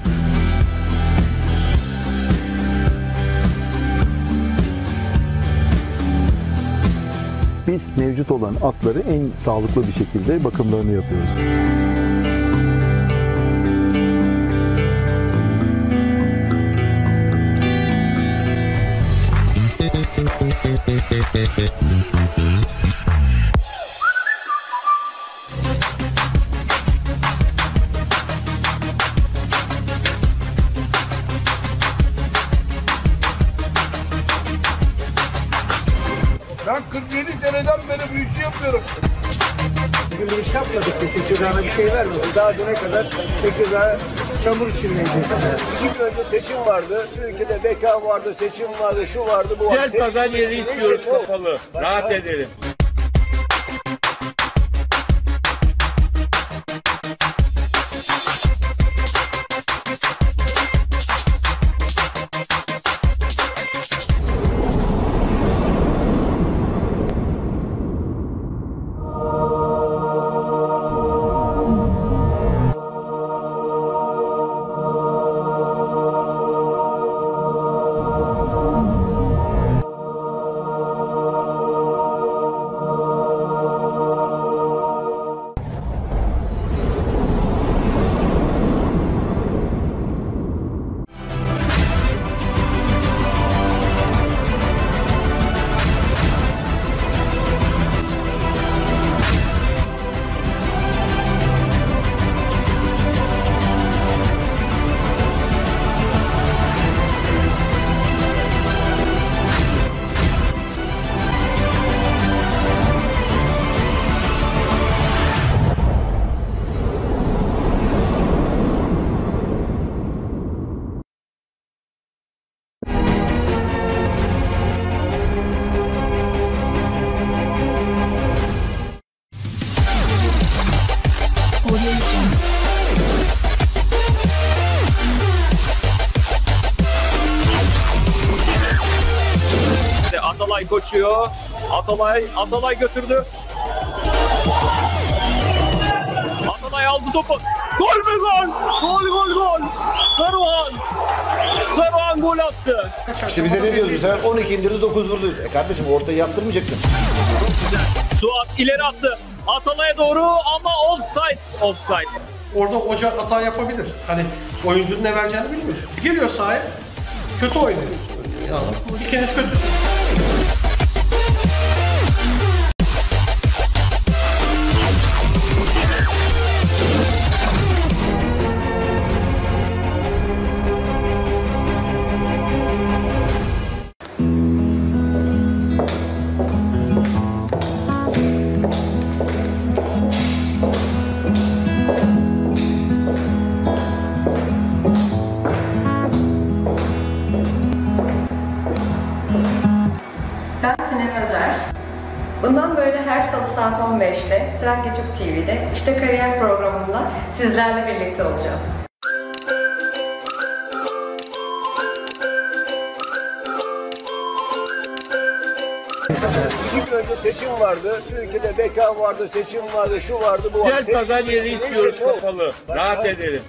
Biz mevcut olan atları en sağlıklı bir şekilde bakımlarını yapıyoruz. Ben kırk yedi seneden beri bu işi yapıyorum. Bugün bir iş yapmadık. Tekirdağ'a bir şey vermedi. Daha düne kadar Tekirdağ çamur içindeydi. İki gün önce seçim vardı. Ülkede beka vardı, seçim vardı, şu vardı, bu vardı. Güzel pazar yeri istiyoruz kapalı. Rahat edelim. Atalay koşuyor. Atalay, Atalay götürdü. Atalay aldı topu. Gol mü gol? Gol gol gol. Saruhan. Saruhan gol attı. İşte bize ne diyoruz? Bu sefer on iki indirdi dokuz vurdu. E kardeşim ortayı yaptırmayacaksın. Suat ileri attı. Atalay'a doğru ama offside. Offside. Orada hoca hata yapabilir. Hani oyuncunun ne vereceğini bilmiyorsun. Geliyor sahaya, kötü oynuyor. Ya, ikiniz kötü. Bundan böyle her salı saat on beşte Trakya Türk T V'de İşte Kariyer programında sizlerle birlikte olacağım. İki gün önce seçim vardı. Ülkede beka vardı, seçim vardı, şu vardı, bu vardı. Güzel pazar yeri istiyoruz kapalı. Rahat edelim.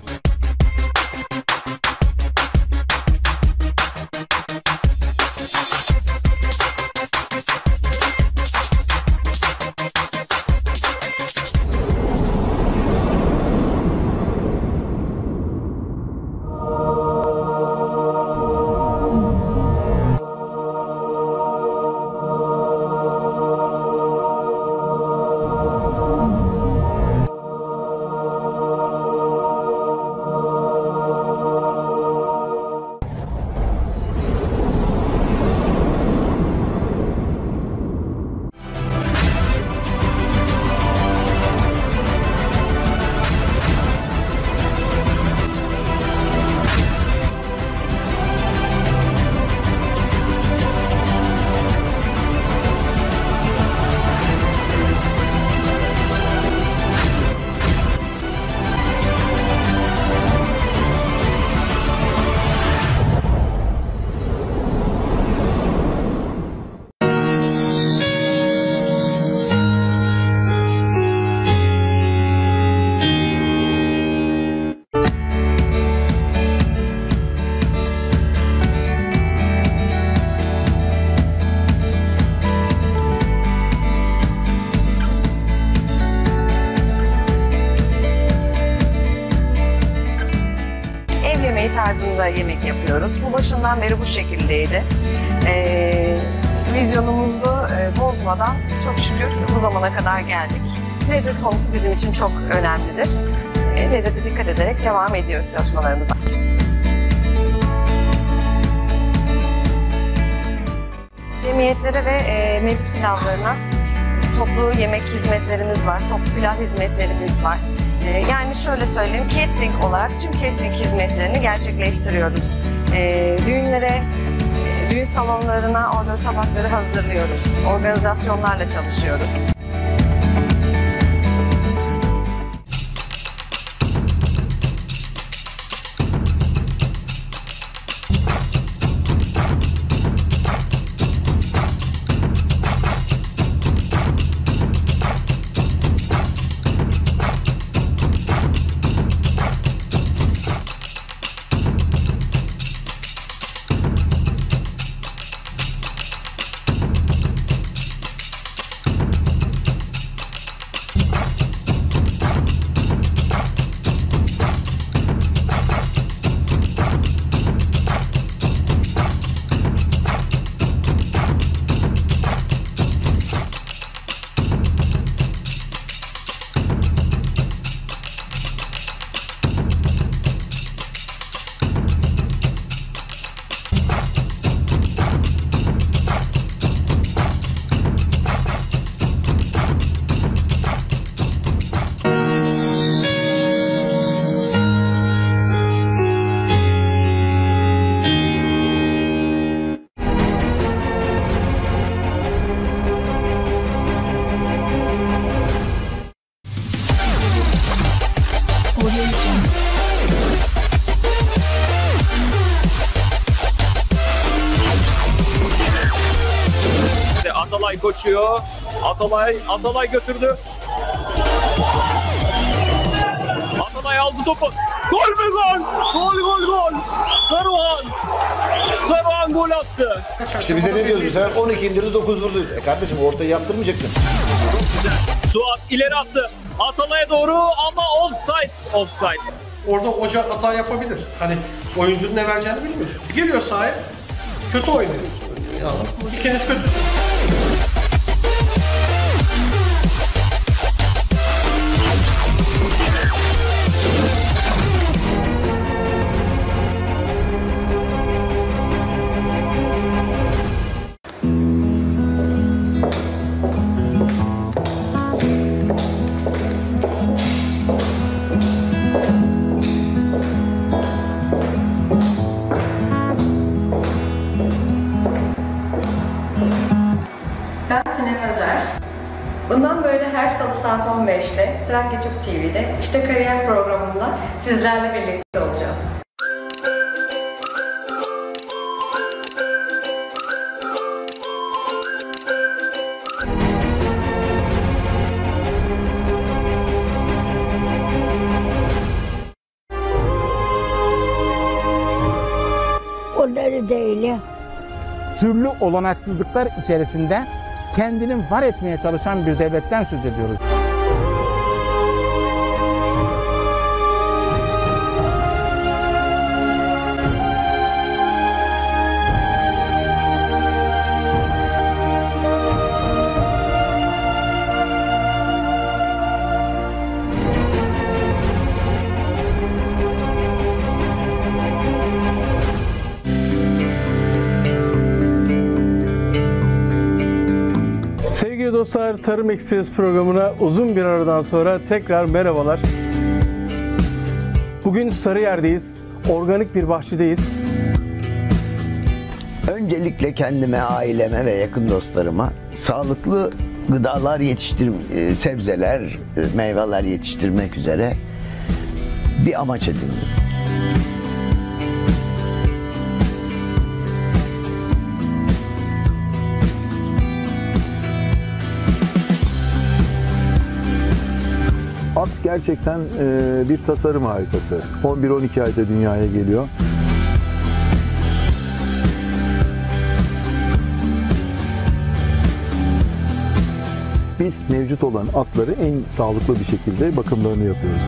tarzında yemek yapıyoruz. Bu başından beri bu şekildeydi. Ee, vizyonumuzu e, bozmadan çok şükür bu zamana kadar geldik. Lezzet konusu bizim için çok önemlidir. E, lezzete dikkat ederek devam ediyoruz çalışmalarımıza. Cemiyetlere ve e, mevlüt pilavlarına toplu yemek hizmetlerimiz var, toplu pilav hizmetlerimiz var. E, yani şöyle söyleyeyim, catering olarak tüm catering hizmetlerini gerçekleştiriyoruz. E, düğünlere, e, düğün salonlarına order tabakları hazırlıyoruz, organizasyonlarla çalışıyoruz. Atalay koşuyor. Atalay, Atalay götürdü. Atalay aldı topu. Gol mü gol? Gol gol gol. Saruhan. Saruhan gol attı. İşte bize ne diyoruz bu sefer? on iki indirdi dokuz vurdu. E kardeşim ortayı yaptırmayacaksın. Suat ileri attı. Atalay'a doğru ama offside. Offside. Orada hoca hata yapabilir. Hani oyuncunun ne vereceğini bilmiyorsun. Geliyor sahaya, kötü oynuyor. Yani ikiniz kötü. Ben Sinem Özer. Bundan böyle her salı saat on beşte Trakya Türk T V'de İşte Kariyer programında sizlerle birlikte olacağım. Onları değil. Türlü olanaksızlıklar içerisinde kendini var etmeye çalışan bir devletten söz ediyoruz. Sevgili dostlar, Tarım Express programına uzun bir aradan sonra tekrar merhabalar. Bugün Sarıyer'deyiz, organik bir bahçedeyiz. Öncelikle kendime, aileme ve yakın dostlarıma sağlıklı gıdalar yetiştir, sebzeler, meyveler yetiştirmek üzere bir amaç edindim. At gerçekten e, bir tasarım harikası. on bir on iki ayda dünyaya geliyor. Biz mevcut olan atları en sağlıklı bir şekilde bakımlarını yapıyoruz.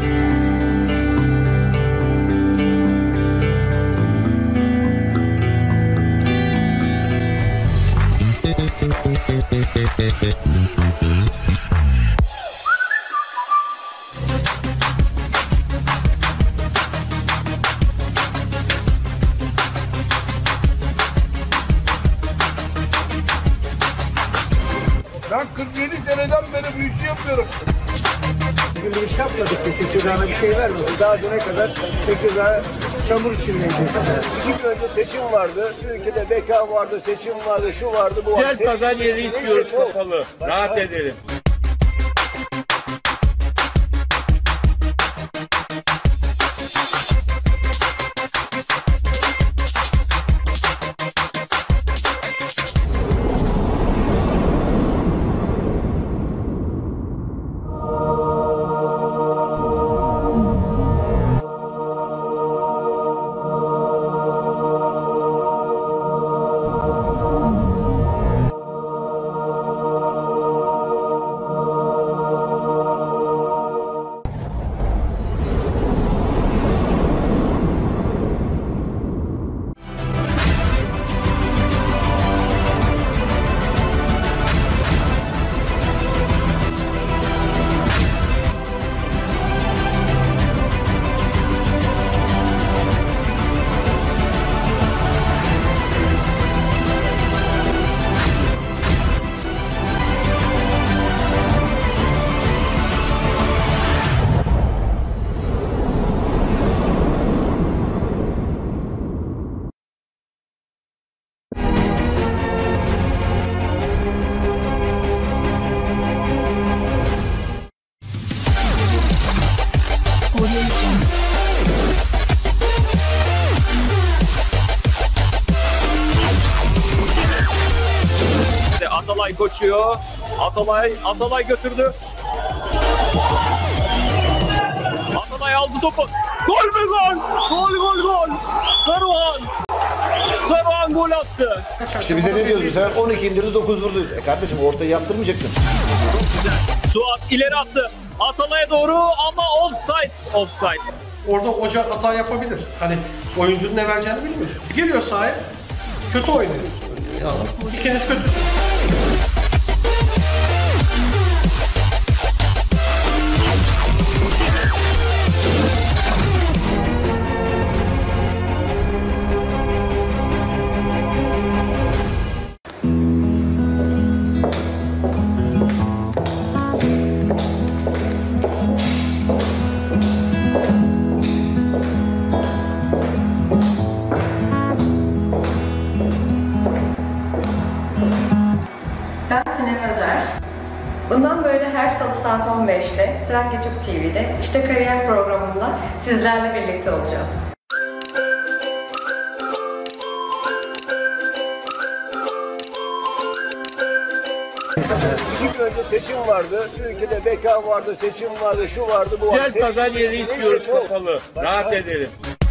Ben kırk yedi seneden beri bu işi yapıyorum. Bugün bir iş yapmadık. Tekirdağ'a bir şey vermedi. Daha düne kadar Tekirdağ çamur içindeydi. İki gün önce seçim vardı. Ülkede beka vardı, seçim vardı, şu vardı, bu vardı. Güzel pazar yeri istiyoruz kapalı. Rahat edelim. Atalay koşuyor. Atalay, Atalay götürdü. Atalay aldı topu. Gol mü gol? Gol gol gol. Saruhan. Saruhan gol attı. İşte bize ne diyoruz? Bu sefer on iki indirdi dokuz vurdu. E kardeşim ortayı yaptırmayacaksın. Suat ileri attı. Atalay'a doğru ama offside. Offside. Orada hoca hata yapabilir. Hani oyuncunun ne vereceğini bilmiyorsun. Geliyor sahaya, kötü oynuyor. Ya, ikiniz kötü. Bundan böyle her salı saat on beşte Trakya Türk T V'de İşte Kariyer programında sizlerle birlikte olacağım. İki gün önce seçim vardı. Ülkede beka vardı, seçim vardı, şu vardı, bu vardı. Güzel pazar yeri istiyoruz kapalı. Rahat edelim.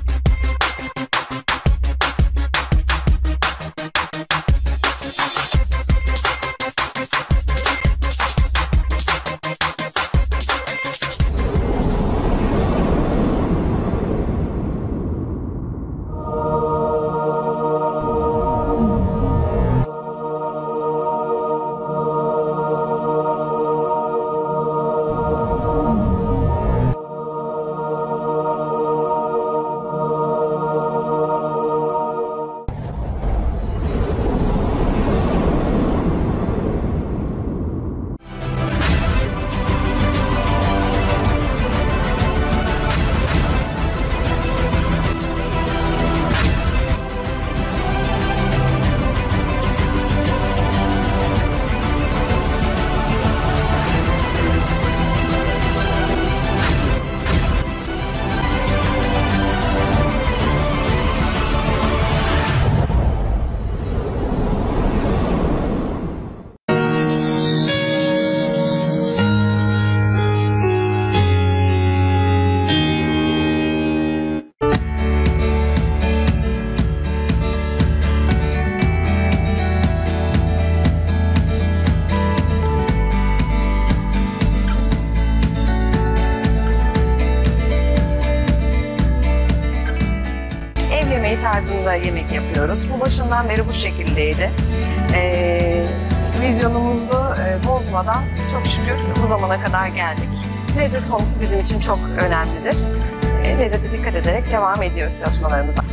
tarzında yemek yapıyoruz. Bu başından beri bu şekildeydi. Ee, vizyonumuzu e, bozmadan çok şükür bu zamana kadar geldik. Lezzet konusu bizim için çok önemlidir. E, lezzete dikkat ederek devam ediyoruz çalışmalarımıza.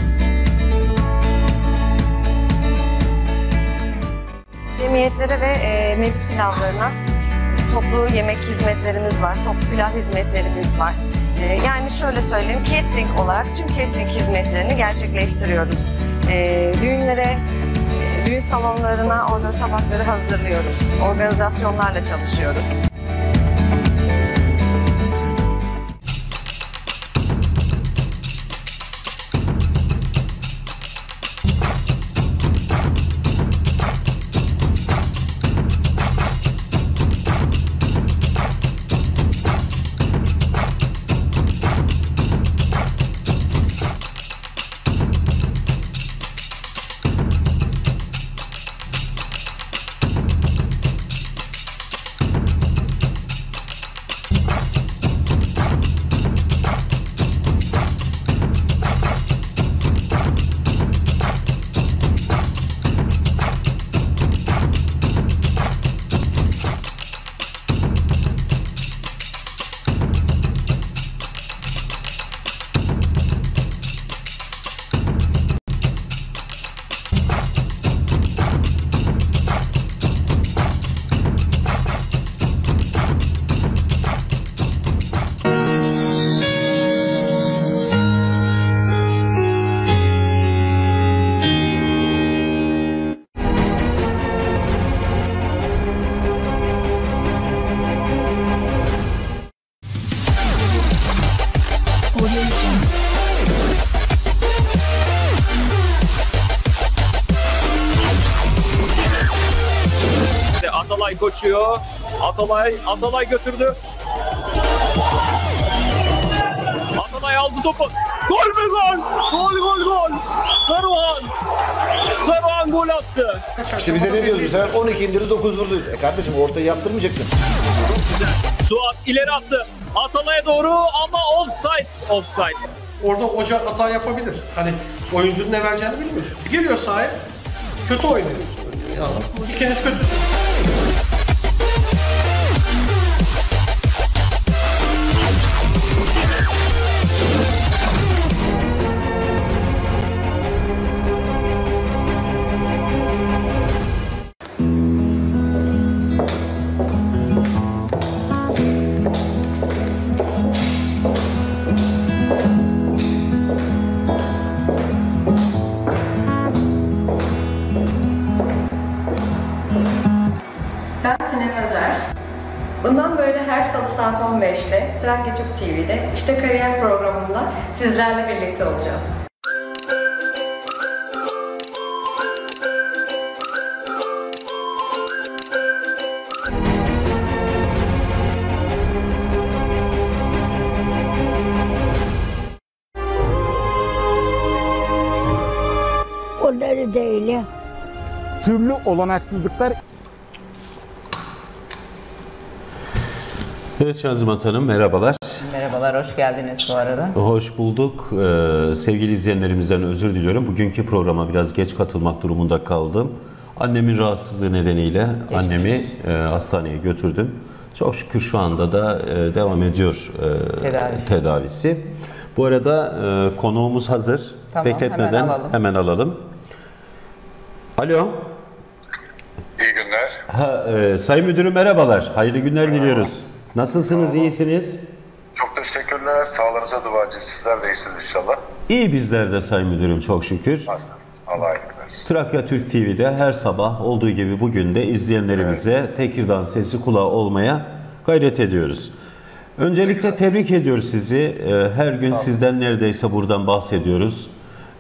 Cemiyetlere ve e, mevcut pilavlarına toplu yemek hizmetlerimiz var, toplu pilav hizmetlerimiz var. E, yani şöyle söyleyeyim, catering olarak tüm catering hizmetlerini gerçekleştiriyoruz. E, düğünlere, e, düğün salonlarına order tabakları hazırlıyoruz, organizasyonlarla çalışıyoruz. Atalay koşuyor. Atalay, Atalay götürdü. Atalay aldı topu. Gol mü gol? Gol gol gol. Saruhan. Saruhan gol attı. İşte bize ne diyoruz? Bu sefer on iki indirdi dokuz vurdu. E kardeşim ortayı yaptırmayacaksın. Suat ileri attı. Atalay'a doğru ama offside. Offside. Orada hoca hata yapabilir. Hani oyuncunun ne vereceğini bilmiyorsun. Geliyor sahaya, kötü oynuyor. Ya, ikiniz kötü. Bundan böyle her salı saat on beşte Trakya Türk T V'de İşte Kariyer programında sizlerle birlikte olacağım. Onları değil. Türlü olanaksızlıklar. Evet Şanzıman Hanım, merhabalar. Merhabalar, hoş geldiniz bu arada. Hoş bulduk. Ee, sevgili izleyenlerimizden özür diliyorum. Bugünkü programa biraz geç katılmak durumunda kaldım. Annemin rahatsızlığı nedeniyle Geçmiş annemi e, hastaneye götürdüm. Çok şükür şu anda da e, devam ediyor e, tedavisi. tedavisi. Bu arada e, konuğumuz hazır. Tamam, Bekletmeden hemen alalım. hemen alalım. Alo. İyi günler. Ha, e, Sayın Müdürüm merhabalar. Hayırlı günler Merhaba. diliyoruz. Nasılsınız, iyisiniz? Çok teşekkürler. Sağlığınıza duacıyız. Sizler de iyisiniz inşallah. İyi bizler de Sayın Müdürüm, çok şükür. Allah'a emanet. Trakya Türk T V'de her sabah olduğu gibi bugün de izleyenlerimize evet. Tekirdağ sesi kulağı olmaya gayret ediyoruz. Öncelikle tebrik ediyoruz sizi. Her gün sizden neredeyse buradan bahsediyoruz.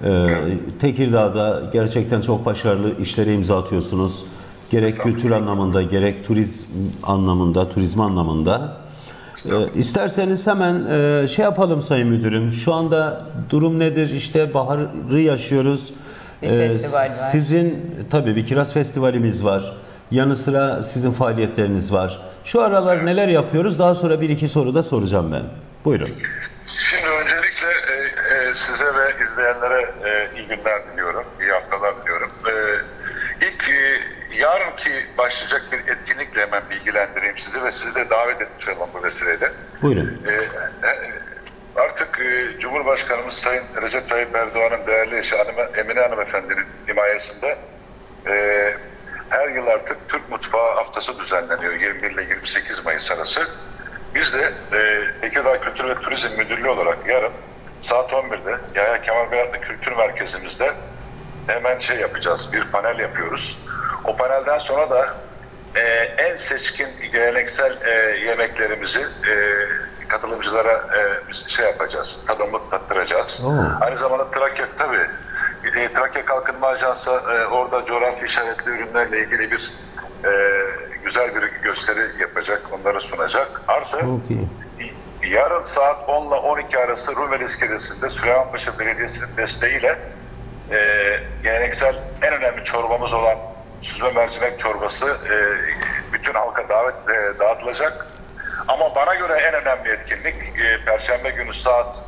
Tekirdağ'da gerçekten çok başarılı işlere imza atıyorsunuz. Gerek kültür anlamında, gerek turizm anlamında, turizm anlamında. Ee, isterseniz hemen e, şey yapalım Sayın Müdürüm. Şu anda durum nedir? İşte baharı yaşıyoruz. Bir ee, festival var. Sizin tabii bir kiraz festivalimiz var. Yanı sıra sizin faaliyetleriniz var. Şu aralar neler yapıyoruz? Daha sonra bir iki soru da soracağım ben. Buyurun. Şimdi öncelikle e, e, size ve izleyenlere e, iyi günler diliyorum. İyi haftalar diliyorum. E, ilk e, yarınki başlayacak bir etkinlikle hemen bilgilendireyim sizi ve sizi de davet etmiş olalım bu vesileyle. Buyurun. E, e, artık e, Cumhurbaşkanımız Sayın Recep Tayyip Erdoğan'ın değerli eşi Hanım, Emine Hanımefendi'nin himayesinde e, her yıl artık Türk Mutfağı Haftası düzenleniyor yirmi bir ile yirmi sekiz Mayıs arası. Biz de e, Tekirdağ Kültür ve Turizm Müdürlüğü olarak yarın saat on birde Yahya Kemal Beyatlı Kültür Merkezimizde hemen şey yapacağız, bir panel yapıyoruz. O panelden sonra da e, en seçkin geleneksel e, yemeklerimizi e, katılımcılara e, biz şey yapacağız, tadımlık tattıracağız. Oo. Aynı zamanda Trakya tabii e, Trakya Kalkınma Ajansı e, orada coğrafi işaretli ürünlerle ilgili bir e, güzel bir gösteri yapacak, onları sunacak. Artı yarın saat on ile on iki arası Rumeli İskelesi'nde Süleymanpaşa Belediyesi'nin desteğiyle e, geleneksel en önemli çorbamız olan süzme mercimek çorbası e, bütün halka davet e, dağıtılacak. Ama bana göre en önemli etkinlik e, Perşembe günü saat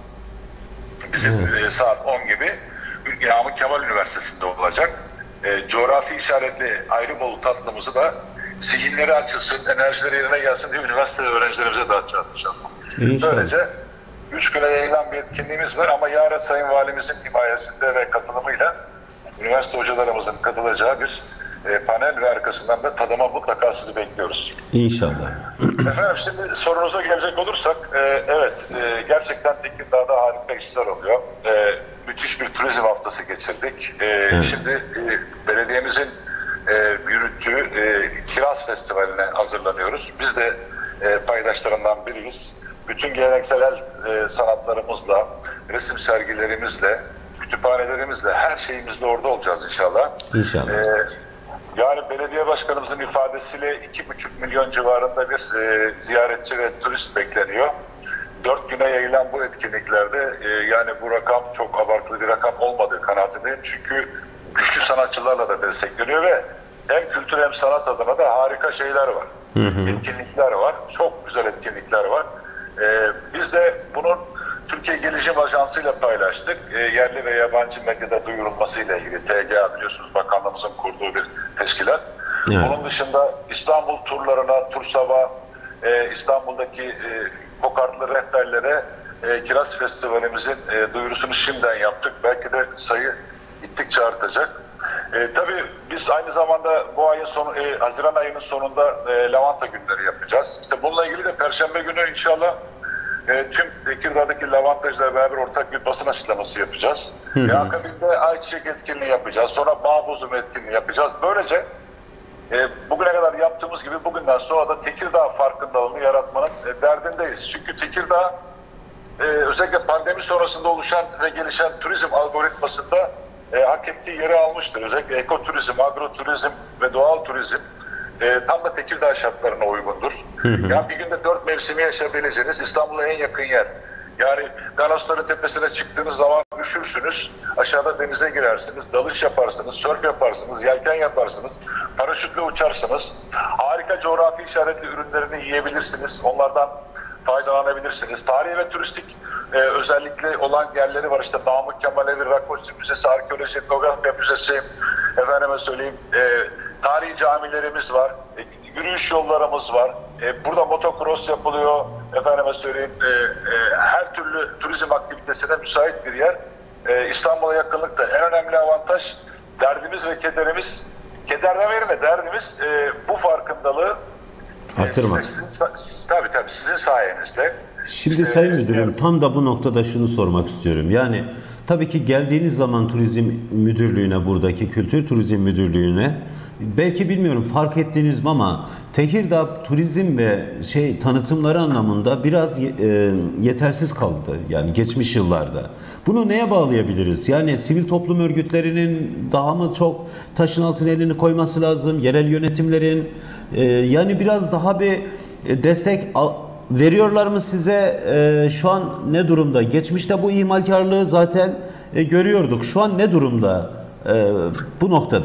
bizim hmm. e, saat on gibi Namık Kemal Üniversitesi'nde olacak. E, coğrafi işaretli Ayrıbolu tatlımızı da zihinleri açılsın, enerjileri yerine gelsin diye üniversite öğrencilerimize dağıtacağız inşallah. İnşallah. Böylece üç güne yayılan bir etkinliğimiz var ama yarın Sayın Valimizin himayesinde ve katılımıyla üniversite hocalarımızın katılacağı bir e, panel ve arkasından da tadıma mutlaka sizi bekliyoruz. İnşallah. Efendim şimdi sorunuza gelecek olursak, e, evet e, gerçekten Tekirdağ'da harika işler oluyor. E, müthiş bir turizm haftası geçirdik. E, evet. Şimdi e, belediyemizin e, yürüttüğü e, Kiraz Festivali'ne hazırlanıyoruz. Biz de e, paydaşlarından biriyiz. Bütün geleneksel el e, sanatlarımızla, resim sergilerimizle, kütüphanelerimizle, her şeyimizle orada olacağız inşallah. İnşallah. E, Yani belediye başkanımızın ifadesiyle iki buçuk milyon civarında bir e, ziyaretçi ve turist bekleniyor. Dört güne yayılan bu etkinliklerde e, yani bu rakam çok abartılı bir rakam olmadığı kanaatindeyim. Çünkü güçlü sanatçılarla da destekleniyor ve hem kültür hem sanat adına da harika şeyler var. Hı hı. Etkinlikler var. Çok güzel etkinlikler var. E, biz de bunun Türkiye Gelişim Ajansı ile paylaştık. E, yerli ve yabancı medyada duyurulmasıyla ilgili. T G A biliyorsunuz bakanlığımızın kurduğu bir teşkilat. Evet. Onun dışında İstanbul turlarına, Tursava, e, İstanbul'daki e, kokartlı rehberlere e, Kiraz Festivalimizin e, duyurusunu şimdiden yaptık. Belki de sayı gittikçe artacak. E, tabii biz aynı zamanda bu ayın sonu, e, Haziran ayının sonunda e, lavanta günleri yapacağız. İşte bununla ilgili de Perşembe günü inşallah e, tüm Tekirdağ'daki lavantacılarla beraber ortak bir basın açıklaması yapacağız. Hı hı. E, akabinde ayçiçek etkinliği yapacağız. Sonra bağ bozumu etkinliği yapacağız. Böylece e, bugüne kadar yaptığımız gibi bugünden sonra da Tekirdağ farkındalığını yaratmanın e, derdindeyiz. Çünkü Tekirdağ e, özellikle pandemi sonrasında oluşan ve gelişen turizm algoritmasında e, hak ettiği yeri almıştır. Özellikle ekoturizm, agroturizm ve doğal turizm e, tam da Tekirdağ şartlarına uygundur. Hı hı. Yani bir günde dört mevsimi yaşayabileceğiniz İstanbul'a en yakın yer. Yani Ganosların tepesine çıktığınız zaman üşürsünüz, aşağıda denize girersiniz, dalış yaparsınız, sörf yaparsınız, yelken yaparsınız, paraşütle uçarsınız. Harika coğrafi işaretli ürünlerini yiyebilirsiniz, onlardan faydalanabilirsiniz. Tarihi ve turistik e, özellikle olan yerleri var. İşte Namık Kemal Evi, Rakosi Müzesi, Arkeoloji Etnografya Müzesi, efendime söyleyeyim, e, tarihi camilerimiz var, e, yürüyüş yollarımız var. E, burada motocross yapılıyor, efendime söyleyeyim, e, e, her türlü turizm aktivitesine müsait bir yer. E, İstanbul'a yakınlıkta en önemli avantaj, derdimiz ve kederimiz, keder demeyelim de derdimiz e, bu farkındalığı artırmak. Sizin, tabii tabii sizin sayenizde. Şimdi işte, Sayın Müdürüm evet. Tam da bu noktada şunu sormak istiyorum. Yani tabii ki geldiğiniz zaman Turizm Müdürlüğü'ne, buradaki Kültür Turizm Müdürlüğü'ne belki bilmiyorum fark ettiniz mi ama Tekirdağ turizm ve şey tanıtımları anlamında biraz e, yetersiz kaldı yani geçmiş yıllarda. Bunu neye bağlayabiliriz? Yani sivil toplum örgütlerinin daha mı çok taşın altına elini koyması lazım? Yerel yönetimlerin e, yani biraz daha bir destek al, veriyorlar mı size? E, şu an ne durumda? Geçmişte bu ihmalkarlığı zaten e, görüyorduk. Şu an ne durumda e, bu noktada?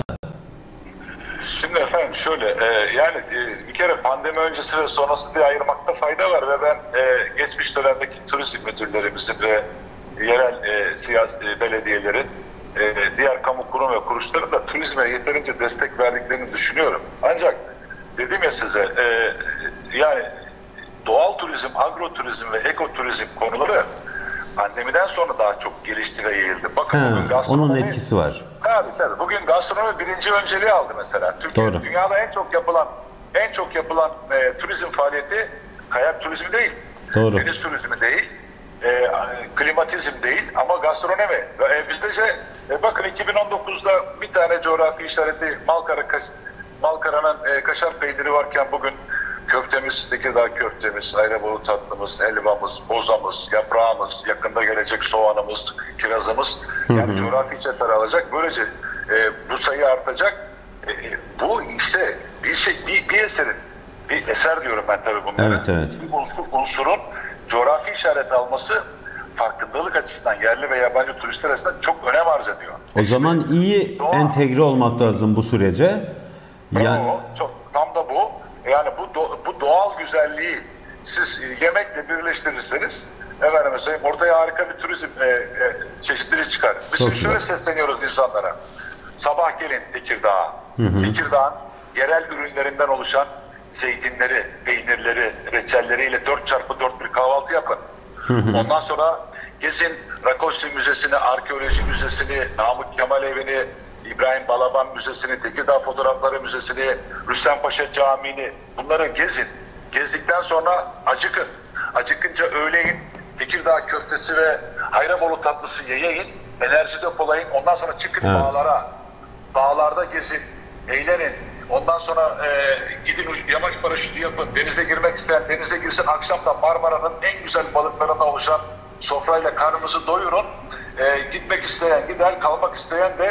Şimdi efendim şöyle, e, yani e, bir kere pandemi öncesi ve sonrası diye ayırmakta fayda var ve ben e, geçmiş dönemdeki turizm müdürlerimizin ve yerel e, siyasi e, belediyelerin, e, diğer kamu kurum ve kuruluşların da turizme yeterince destek verdiklerini düşünüyorum. Ancak dedim ya size, e, yani doğal turizm, agroturizm ve ekoturizm konuları pandemiden sonra daha çok gelişti ve yayıldı. Bakın He, bugün gastronomi... Onun etkisi var. Tabii tabii. Bugün gastronomi birinci önceliği aldı mesela. Türkiye, Doğru. Dünyada en çok yapılan en çok yapılan e, turizm faaliyeti kayak turizmi değil. Doğru. Deniz turizmi değil. E, klimatizm değil ama gastronomi. E, bizde şey, e, bakın iki bin on dokuzda bir tane coğrafi işareti Malkara, Malkara'nın e, kaşar peyniri varken bugün köftemiz, Tekirdağ köftemiz, Ayraboğlu tatlımız, helvamız, bozamız, yaprağımız, yakında gelecek soğanımız, kirazımız, yani hı hı. coğrafi çeper alacak. Böylece e, bu sayı artacak. E, bu işte bir şey, bir, bir eserin, bir eser diyorum ben tabii bunlara. Evet, evet. Bir unsur, unsurun coğrafi işaret alması farkındalık açısından yerli ve yabancı turistler açısından çok önem arz ediyor. O zaman iyi Doğa, entegre olmak lazım bu sürece. Yani... Bravo, çok, tam da bu. Yani bu do, bu doğal güzelliği siz yemekle birleştirirseniz efendim mesela ortaya harika bir turizm e, e, çeşitliliği çıkar. Biz şimdi şöyle sesleniyoruz insanlara. Sabah gelin Tekirdağ'a. Tekirdağ'ın yerel ürünlerinden oluşan zeytinleri, peynirleri, reçelleriyle dört çarpı dört bir kahvaltı yapın. Hı hı. Ondan sonra gezin Rakosi Müzesi'ni, Arkeoloji Müzesi'ni, Namık Kemal Evi'ni, İbrahim Balaban Müzesi'ni, Tekirdağ Fotoğrafları Müzesi'ni, Rüstem Paşa Camii'ni, bunları gezin. Gezdikten sonra acıkın. Acıkınca öğleyin, Tekirdağ köftesi ve Hayraboğlu tatlısı yiyin, enerji depolayın. Ondan sonra çıkın evet. dağlara. Dağlarda gezin, eğlenin. Ondan sonra e, gidin yamaç paraşütü yapın. Denize girmek isteyen denize girsin. Akşam da Marmara'nın en güzel balıklarından oluşan sofrayla karnımızı doyurun. E, gitmek isteyen gider, kalmak isteyen de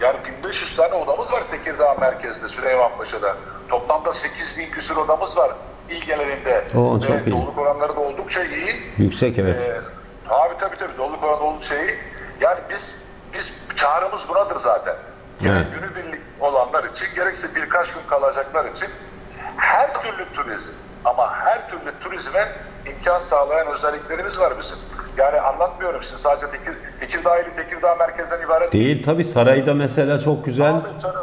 Yani bin beş yüz tane odamız var Tekirdağ merkezde, Süleymanpaşa'da. Toplamda sekiz bin küsur odamız var il genelinde. Oo, çok Ve iyi. doluluk oranları da oldukça iyi. Yüksek, evet. Ee, abi tabii tabii doluluk oranı oldukça iyi. Yani biz biz çağrımız bunadır zaten. Yani Evet. günübirlik olanlar için, gerekse birkaç gün kalacaklar için her türlü turizm ama her türlü turizme imkan sağlayan özelliklerimiz var bizim. Yani anlatmıyorum şimdi sadece Tekir, Tekirdağ ili Tekirdağ merkezden ibaret Değil tabii, sarayda mesela çok güzel,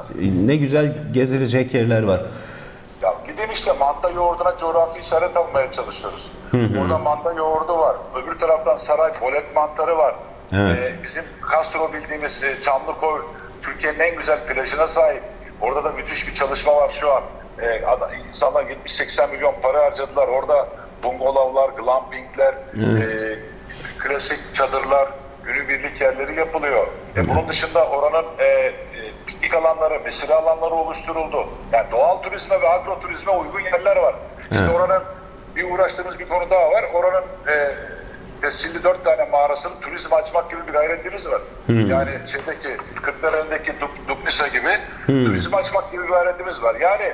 ne güzel gezilecek yerler var. Ya gidin işte manta yoğurduna coğrafi işaret almaya çalışıyoruz. Hı hı. Burada manta yoğurdu var. Öbür taraftan saray polet mantarı var. Evet. Ee, bizim Castro bildiğimiz e, Çamlıkoy Türkiye'nin en güzel plajına sahip. Orada da müthiş bir çalışma var şu an. Ee, adam, insanlar yetmiş seksen milyon para harcadılar. Orada bungalovlar, glampingler, Evet. e, klasik çadırlar, günübirlik yerleri yapılıyor. E, bunun dışında oranın e, e, piknik alanları, mesire alanları oluşturuldu. Yani doğal turizme ve agroturizme uygun yerler var. Şimdi Evet. oranın bir uğraştığımız bir konu daha var. Oranın e, tescilli dört tane mağarasını turizme açmak gibi bir gayretimiz var. Hmm. Yani şeydeki Kırklareli'ndeki Dub- Dubnisa gibi Hmm. turizme açmak gibi bir gayretimiz var. Yani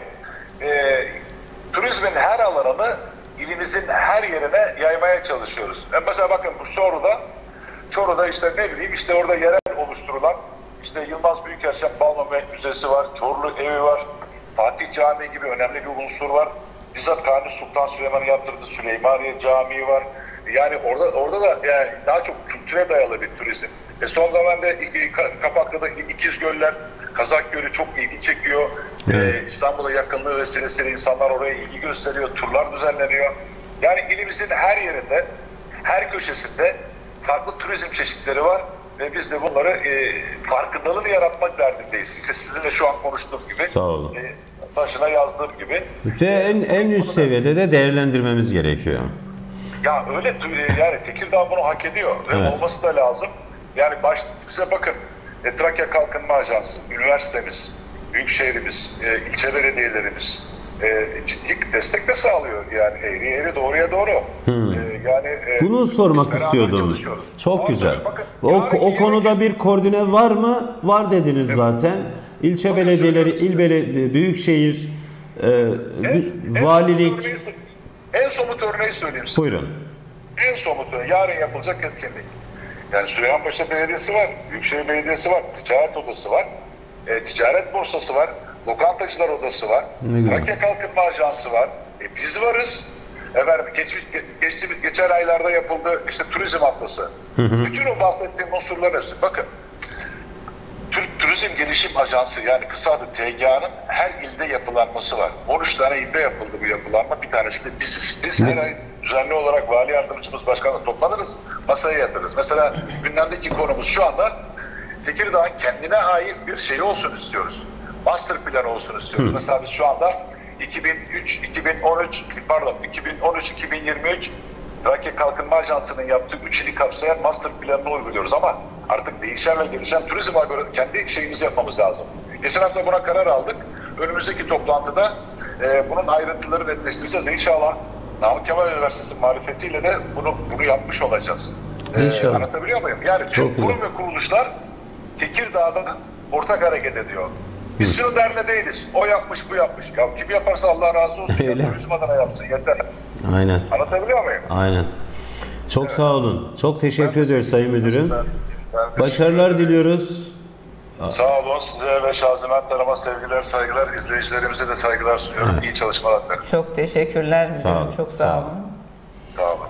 e, turizmin her alanını ilimizin her yerine yaymaya çalışıyoruz. E mesela bakın bu Çorlu'da, Çorlu'da işte ne bileyim işte orada yerel oluşturulan işte Yılmaz Büyükerşen Balmumu Müzesi var, Çorlu Evi var, Fatih Camii gibi önemli bir unsur var. Bizzat Kanuni Sultan Süleyman'ın yaptırdığı Süleymaniye Camii var. Yani orada orada da yani daha çok kültüre dayalı bir turizm. E son zamanda Kapaklı'da İkizgöller, Kazak Gölü çok ilgi çekiyor. Evet. Ee, İstanbul'a yakınlığı vesilesiyle insanlar oraya ilgi gösteriyor, turlar düzenleniyor. Yani ilimizin her yerinde, her köşesinde farklı turizm çeşitleri var ve biz de bunları e, farkındalığını yaratmak derdindeyiz. İşte sizinle şu an konuştuğum gibi, Sağ olun. E, başına yazdığım gibi. Ve en, en üst seviyede de değerlendirmemiz gerekiyor. Ya öyle yani Tekirdağ bunu hak ediyor ve Evet. olması da lazım. Yani baş, size bakın e, Trakya Kalkınma Ajansı, üniversitemiz, büyükşehirimiz, e, ilçe belediyelerimiz e, ciddi destek de sağlıyor. Yani eğri eğri doğruya doğru. Hmm. E, yani e, Bunu sormak biz beraber istiyordum. çalışıyoruz. Çok Ama güzel. tabii bakın, O, yarınki o konuda bir koordine var mı? Var dediniz zaten. İlçe belediyeleri, il belediye, büyükşehir, e, bir- valilik. En somut örneği söyleyeyim size. Buyurun. En somut örneği yarın yapılacak etkinlik. Yani Süleymanpaşa Belediyesi var, Büyükşehir Belediyesi var, Ticaret Odası var, e, Ticaret Borsası var, Lokantacılar Odası var, Ne güzel. Trakya Kalkınma Ajansı var, e, biz varız. Efendim, geçmiş, ge, geçtiğimiz, geçen aylarda yapıldı işte turizm haftası. Hı hı. Bütün o bahsettiğim unsurların hepsi. Bakın, Türk Turizm Gelişim Ajansı yani kısa adı T G A'nın her ilde yapılanması var. on üç tane ilde yapıldı bu yapılanma. Bir tanesi de biziz. Biz her ay düzenli olarak vali yardımcımız başkanla toplanırız, masaya yatırırız. Mesela gündemdeki konumuz şu anda Tekirdağ'ın kendine ait bir şey olsun istiyoruz. Master planı olsun istiyoruz. Hı. Mesela biz şu anda iki bin üç, iki bin on üç, pardon iki bin on üç iki bin yirmi üç Trakya Kalkınma Ajansı'nın yaptığı üç ili kapsayan master planını uyguluyoruz ama artık değişen ve gelişen turizme göre kendi şeyimizi yapmamız lazım. Geçen hafta buna karar aldık. Önümüzdeki toplantıda e, bunun ayrıntıları netleştireceğiz. İnşallah Namık Kemal Üniversitesi marifetiyle de bunu bunu yapmış olacağız. E, İnşallah. Anlatabiliyor muyum? Yani Çok tüm güzel. kurum ve kuruluşlar Tekirdağ'da ortak hareket ediyor. Biz şunu derle değiliz. O yapmış, bu yapmış. Ya kim yaparsa Allah razı olsun. Öyle. Ya, turizm adına yapsın yeter. Aynen. Anlatabiliyor muyum? Aynen. Çok sağ olun. Çok teşekkür ediyoruz Sayın Müdürüm. Ben Başarılar diliyoruz. Sağ olun. Size ve Şazimen Tarım'a sevgiler, saygılar. İzleyicilerimize de saygılar sunuyorum. Evet. İyi çalışmalar dilerim. Çok teşekkürler. Sağ müdürüm. olun, Çok sağ, sağ olun. olun. Sağ olun.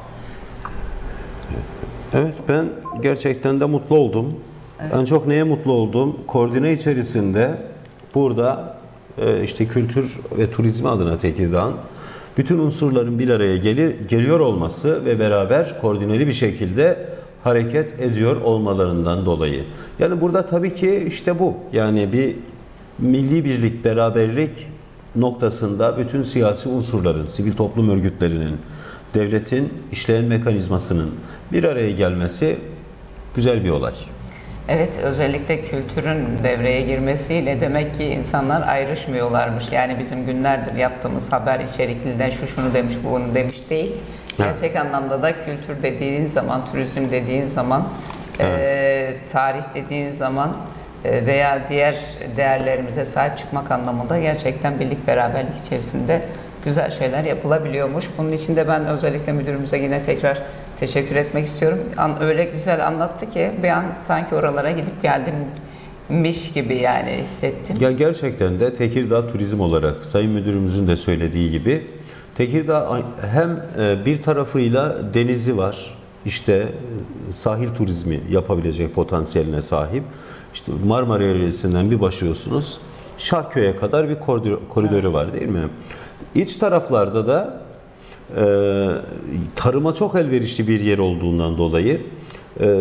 Evet, ben gerçekten de mutlu oldum. En çok neye mutlu oldum? Koordine içerisinde burada e, işte kültür ve turizm adına Tekirdağ'ın bütün unsurların bir araya gelir, geliyor olması ve beraber koordineli bir şekilde hareket ediyor olmalarından dolayı. Yani burada tabii ki işte bu. Yani bir milli birlik, beraberlik noktasında bütün siyasi unsurların, sivil toplum örgütlerinin, devletin işleyen mekanizmasının bir araya gelmesi güzel bir olay. Evet, özellikle kültürün devreye girmesiyle demek ki insanlar ayrışmıyorlarmış. Yani bizim günlerdir yaptığımız haber içeriklerinden şu şunu demiş, bu bunu demiş değil. Gerçek anlamda da kültür dediğin zaman, turizm dediğin zaman, Evet. e, tarih dediğin zaman e, veya diğer değerlerimize sahip çıkmak anlamında gerçekten birlik beraberlik içerisinde güzel şeyler yapılabiliyormuş. Bunun için de ben özellikle müdürümüze yine tekrar teşekkür etmek istiyorum. An, öyle güzel anlattı ki bir an sanki oralara gidip geldimmiş gibi yani hissettim. Ya gerçekten de Tekirdağ turizm olarak Sayın Müdürümüzün de söylediği gibi Tekirdağ hem bir tarafıyla denizi var, işte sahil turizmi yapabilecek potansiyeline sahip. İşte Marmara Ereğlisi'nden bir başlıyorsunuz, Şarköy'e kadar bir koridor, koridorü evet. var değil mi? İç taraflarda da e, tarıma çok elverişli bir yer olduğundan dolayı e,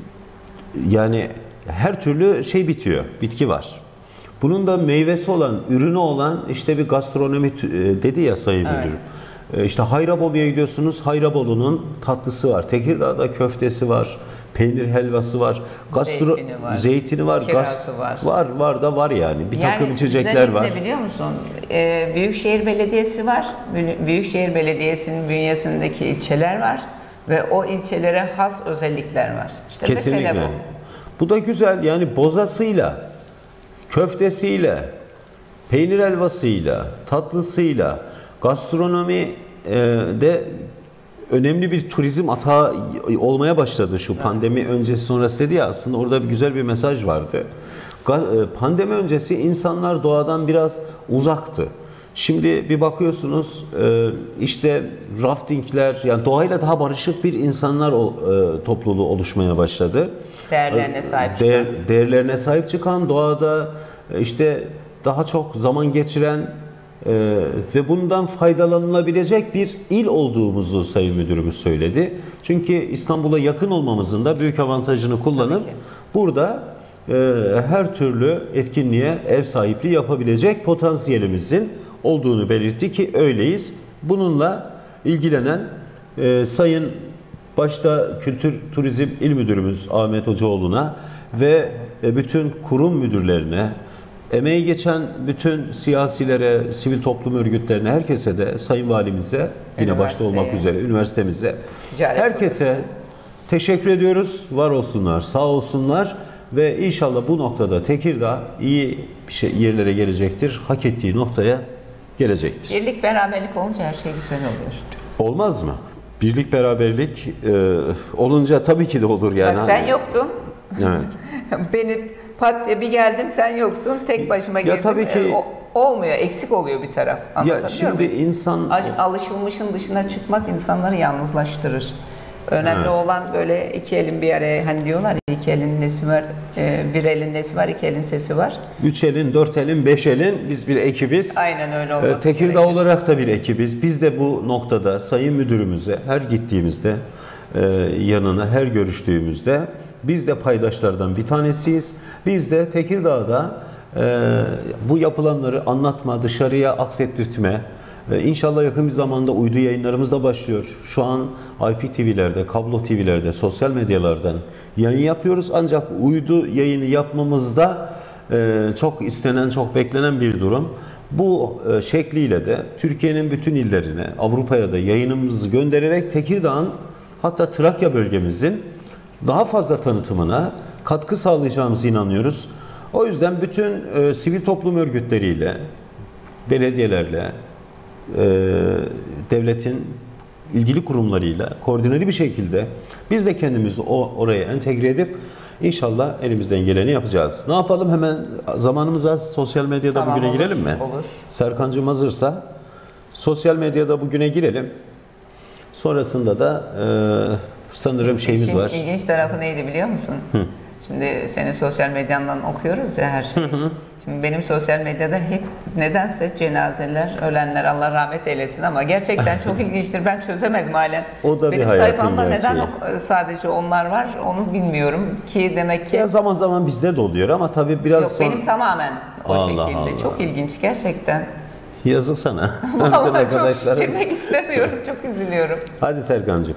yani her türlü şey bitiyor, bitki var. Bunun da meyvesi olan, ürünü olan işte bir gastronomi e, dedi ya Sayın evet. Müdürüm. E, işte Hayrabolu'ya gidiyorsunuz, Hayrabolu'nun tatlısı var. Tekirdağ'da köftesi var, peynir helvası var, gastro zeytini var, zeytini var, kirası var. Var, var da var yani. Bir yani takım içecekler var. Yani biliyor musun? Ee, Büyükşehir Belediyesi var. Büyükşehir Belediyesi'nin bünyesindeki ilçeler var ve o ilçelere has özellikler var. İşte kesinlikle. Bu. bu da güzel. Yani bozasıyla, köftesiyle, peynir helvasıyla, tatlısıyla, gastronomi e, de önemli bir turizm atağı olmaya başladı şu pandemi evet. öncesi sonrası dedi ya, aslında orada bir güzel bir mesaj vardı. Pandemi öncesi insanlar doğadan biraz uzaktı. Şimdi bir bakıyorsunuz işte raftingler, yani doğayla daha barışık bir insanlar topluluğu oluşmaya başladı. Değerlerine sahip çıkan. Değer, değerlerine sahip çıkan, doğada işte daha çok zaman geçiren Ee, ve bundan faydalanılabilecek bir il olduğumuzu Sayın Müdürümüz söyledi. Çünkü İstanbul'a yakın olmamızın da büyük avantajını kullanıp burada e, her türlü etkinliğe ev sahipliği yapabilecek potansiyelimizin olduğunu belirtti ki öyleyiz. Bununla ilgilenen e, Sayın başta Kültür Turizm İl Müdürümüz Ahmet Hocaoğlu'na ve e, bütün kurum müdürlerine, emeği geçen bütün siyasilere, sivil toplum örgütlerine, herkese de, Sayın Valimize, yine başta olmak üzere üniversitemize, Ticaret herkese olursun. Teşekkür ediyoruz. Var olsunlar, sağ olsunlar ve inşallah bu noktada Tekirdağ iyi bir şey yerlere gelecektir. Hak ettiği noktaya gelecektir. Birlik, beraberlik olunca her şey güzel oluyor. Olmaz mı? Birlik, beraberlik e, olunca tabii ki de olur yani. Bak sen yoktun. Evet. Beni pat diye bir geldim, sen yoksun, tek başıma girdim. Ya tabii ki e, o, olmuyor, eksik oluyor bir taraf. Ya şimdi muyum? insan alışılmışın dışına çıkmak insanları yalnızlaştırır. Önemli evet. olan böyle iki elin bir araya, hani diyorlar ya, iki elin nesi var, bir elin nesi var, iki elin sesi var. Üç elin, dört elin, beş elin, biz bir ekibiz. Aynen öyle olması Tekirdağ gerekir. Olarak da bir ekibiz. Biz de bu noktada Sayın Müdürümüze her gittiğimizde, yanına her görüştüğümüzde biz de paydaşlardan bir tanesiyiz. Biz de Tekirdağ'da bu yapılanları anlatma, dışarıya aksettirtme, İnşallah yakın bir zamanda uydu yayınlarımız da başlıyor. Şu an I P T V'lerde, kablo T V'lerde, sosyal medyalardan yayın yapıyoruz. Ancak uydu yayını yapmamızda çok istenen, çok beklenen bir durum. Bu şekliyle de Türkiye'nin bütün illerine, Avrupa'ya da yayınımızı göndererek Tekirdağ'ın, hatta Trakya bölgemizin daha fazla tanıtımına katkı sağlayacağımıza inanıyoruz. O yüzden bütün e, sivil toplum örgütleriyle, belediyelerle, e, devletin ilgili kurumlarıyla koordineli bir şekilde biz de kendimizi o, oraya entegre edip inşallah elimizden geleni yapacağız. Ne yapalım? Hemen zamanımız az. Sosyal medyada tamam, bugüne olur, girelim mi? Olur. Serkancığım hazırsa sosyal medyada bugüne girelim. Sonrasında da e, sanırım şeyimiz İşin var. İlginç tarafı neydi biliyor musun? Hı. Şimdi senin sosyal medyandan okuyoruz ya her şeyi. Hı hı. Şimdi benim sosyal medyada hep nedense cenazeler, ölenler, Allah rahmet eylesin, ama gerçekten çok ilginçtir. Ben çözemedim halen. O da benim bir sayfamda gerçeği. neden sadece onlar var onu bilmiyorum ki, demek ki. Ya zaman zaman bizde de oluyor ama tabii biraz Yok, son... benim tamamen o Allah şekilde. Allah. Çok ilginç gerçekten. Yazık sana. Vallahi çok girmek istemiyorum. Çok üzülüyorum. Hadi Serkancığım.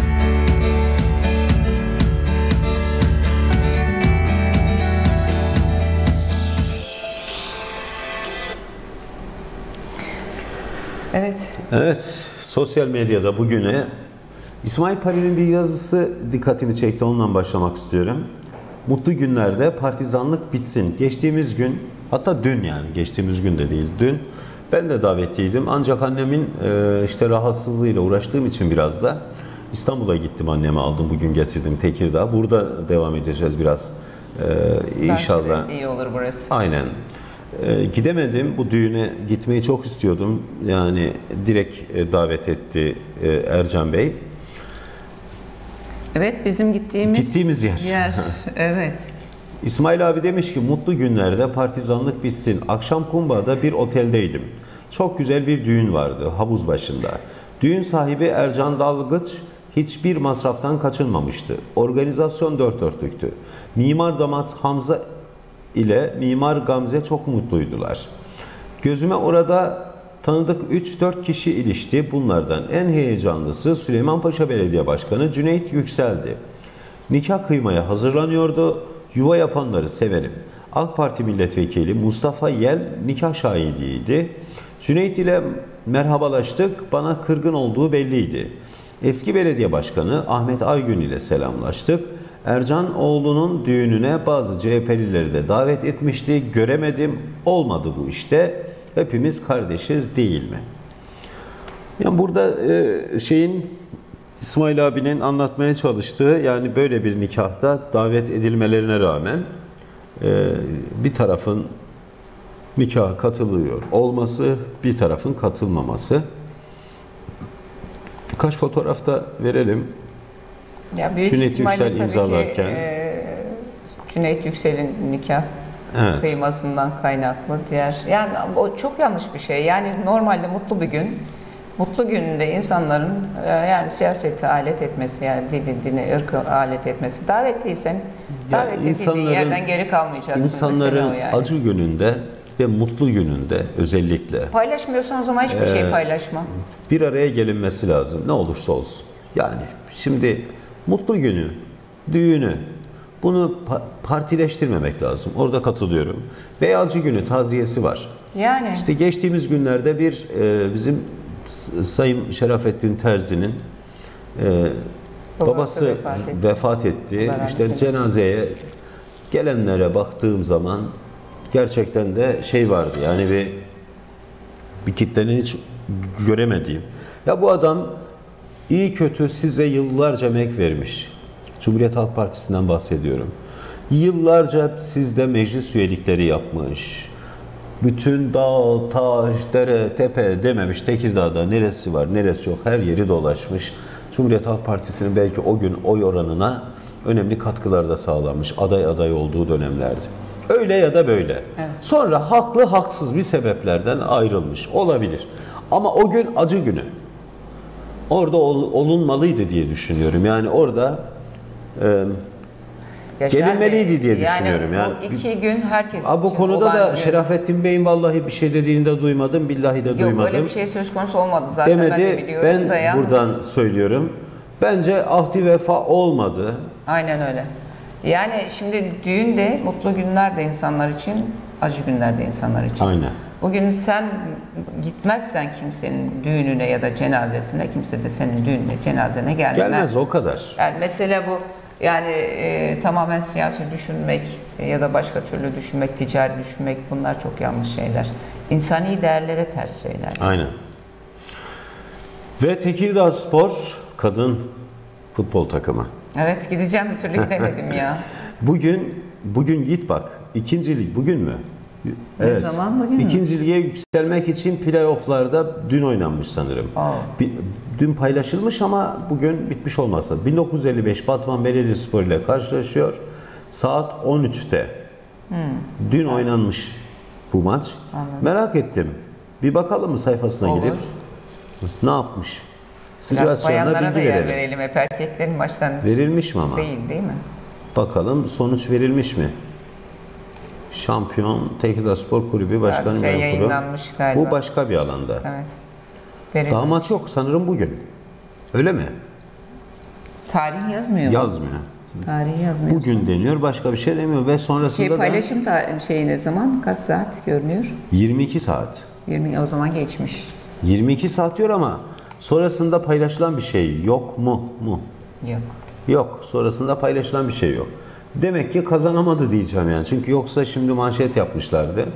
Evet. Evet. Sosyal medyada bugüne İsmail Pari'nin bir yazısı dikkatimi çekti. Ondan başlamak istiyorum. Mutlu günlerde partizanlık bitsin. Geçtiğimiz gün, hatta dün yani geçtiğimiz gün de değil, dün ben de davetliydim. Ancak annemin e, işte rahatsızlığıyla uğraştığım için biraz da İstanbul'a gittim, annemi aldım, bugün getirdim Tekirdağ. Burada devam edeceğiz biraz e, inşallah. Belki de iyi olur burası. Aynen. E, gidemedim, bu düğüne gitmeyi çok istiyordum. Yani direkt e, davet etti e, Ercan Bey. Evet, bizim gittiğimiz, Gittiğimiz yer. yer. Evet. İsmail abi demiş ki mutlu günlerde partizanlık bitsin. Akşam Kumbağa'da bir oteldeydim. Çok güzel bir düğün vardı havuz başında. Düğün sahibi Ercan Dalgıç hiçbir masraftan kaçınmamıştı. Organizasyon dört dörtlüktü. Mimar damat Hamza ile mimar Gamze çok mutluydular. Gözüme orada tanıdık üç dört kişi ilişti. Bunlardan en heyecanlısı Süleymanpaşa Belediye Başkanı Cüneyt Yüksel'di. Nikah kıymaya hazırlanıyordu. Yuva yapanları severim. AK Parti Milletvekili Mustafa Yel nikah şahidiydi. Cüneyt ile merhabalaştık. Bana kırgın olduğu belliydi. Eski belediye başkanı Ahmet Aygün ile selamlaştık. Ercan oğlunun düğününe bazı C H P'lileri de davet etmişti. Göremedim. Olmadı bu işte. Hepimiz kardeşiz değil mi? Yani burada e, şeyin İsmail abinin anlatmaya çalıştığı, yani böyle bir nikahta davet edilmelerine rağmen e, bir tarafın nikaha katılıyor olması, bir tarafın katılmaması. Birkaç fotoğraf da verelim. Ya büyük Cüneyt ihtimalle Yüksel imzalarken. Ki, e, Cüneyt Yüksel'in nikah evet. kıymasından kaynaklı diğer. Yani o çok yanlış bir şey. Yani normalde mutlu bir gün, mutlu gününde insanların e, yani siyaseti alet etmesi, yani dili, dini, ırkı alet etmesi. Davetliysen davet edildiğin yerden geri kalmayacaksın. İnsanların yani. acı gününde ve mutlu gününde özellikle. Paylaşmıyorsan o zaman hiçbir Ee, şey paylaşma. Bir araya gelinmesi lazım. Ne olursa olsun. Yani şimdi mutlu günü, düğünü, bunu pa- partileştirmemek lazım. Orada katılıyorum. Ve acı günü, taziyesi var. Yani. İşte geçtiğimiz günlerde bir e, bizim Sayın Şerafettin Terzi'nin e, babası, babası vefat etti. Vefat etti. İşte cenazeye gelenlere baktığım zaman gerçekten de şey vardı. Yani bir bir kitlenin hiç göremediğim. Ya bu adam iyi kötü size yıllarca emek vermiş. Cumhuriyet Halk Partisi'nden bahsediyorum. Yıllarca sizde meclis üyelikleri yapmış. Bütün dağ, taş, dere, tepe dememiş. Tekirdağ'da neresi var, neresi yok, her yeri dolaşmış. Cumhuriyet Halk Partisi'nin belki o gün oy oranına önemli katkılar da sağlamış. Aday aday olduğu dönemlerde. Öyle ya da böyle. Evet. Sonra haklı haksız bir sebeplerden ayrılmış. Olabilir. Ama o gün acı günü. Orada ol, olunmalıydı diye düşünüyorum. Yani orada e, gelinmeliydi diye yani düşünüyorum. Yani bu iki gün herkes Abi bu için konuda da gün. Şerafettin Bey'in vallahi bir şey dediğini de duymadım. Billahi de Yok, duymadım. Yok öyle bir şey söz konusu olmadı zaten. Demedi. Ben de biliyorum Ben da yalnız. buradan söylüyorum. Bence ahdi vefa olmadı. Aynen öyle. Yani şimdi düğün de mutlu günler de insanlar için, acı günler de insanlar için. Aynen. Bugün sen gitmezsen kimsenin düğününe ya da cenazesine, kimse de senin düğününe, cenazene gelmez. Gelmez, o kadar. Yani mesele bu. Yani e, tamamen siyasi düşünmek e, ya da başka türlü düşünmek, ticari düşünmek, bunlar çok yanlış şeyler. İnsani değerlere ters şeyler. Aynen. Ve Tekirdağ Spor kadın futbol takımı. Evet, gideceğim, bir türlü gidemedim ya. Bugün bugün git bak. İkinci lig bugün mü? Ne evet. zaman bugün mü? İkinci lige yükselmek için playoff'larda dün oynanmış sanırım. Bir, dün paylaşılmış ama bugün bitmiş olmasa. bin dokuz yüz elli beş Batman Belediyespor ile karşılaşıyor. Saat on üçte. Hmm. Dün evet. oynanmış bu maç. Anladım. Merak ettim. Bir bakalım mı sayfasına Olur. gidip? Ne yapmış? Biraz bayanlara da yer verelim. verelim. Hep erkeklerin maçlarını. Verilmiş mi ama? Değil, değil mi? Bakalım sonuç verilmiş mi? Şampiyon Tekirdağ Spor Kulübü Başkanı şey yayınlanmış galiba. Bu başka bir alanda. Evet. Verilmiş. Daha maç yok sanırım bugün. Öyle mi? Tarih yazmıyor mu? Yazmıyor. Tarih yazmıyor. Bugün deniyor, başka bir şey demiyor ve sonrasında şey, paylaşım da... Paylaşım şeyi ne zaman? Kaç saat görünüyor? yirmi iki saat. yirmi o zaman geçmiş. yirmi iki saat diyor ama sonrasında paylaşılan bir şey yok mu? mu? Yok. Yok. Sonrasında paylaşılan bir şey yok. Demek ki kazanamadı diyeceğim yani. Çünkü yoksa şimdi manşet yapmışlardı.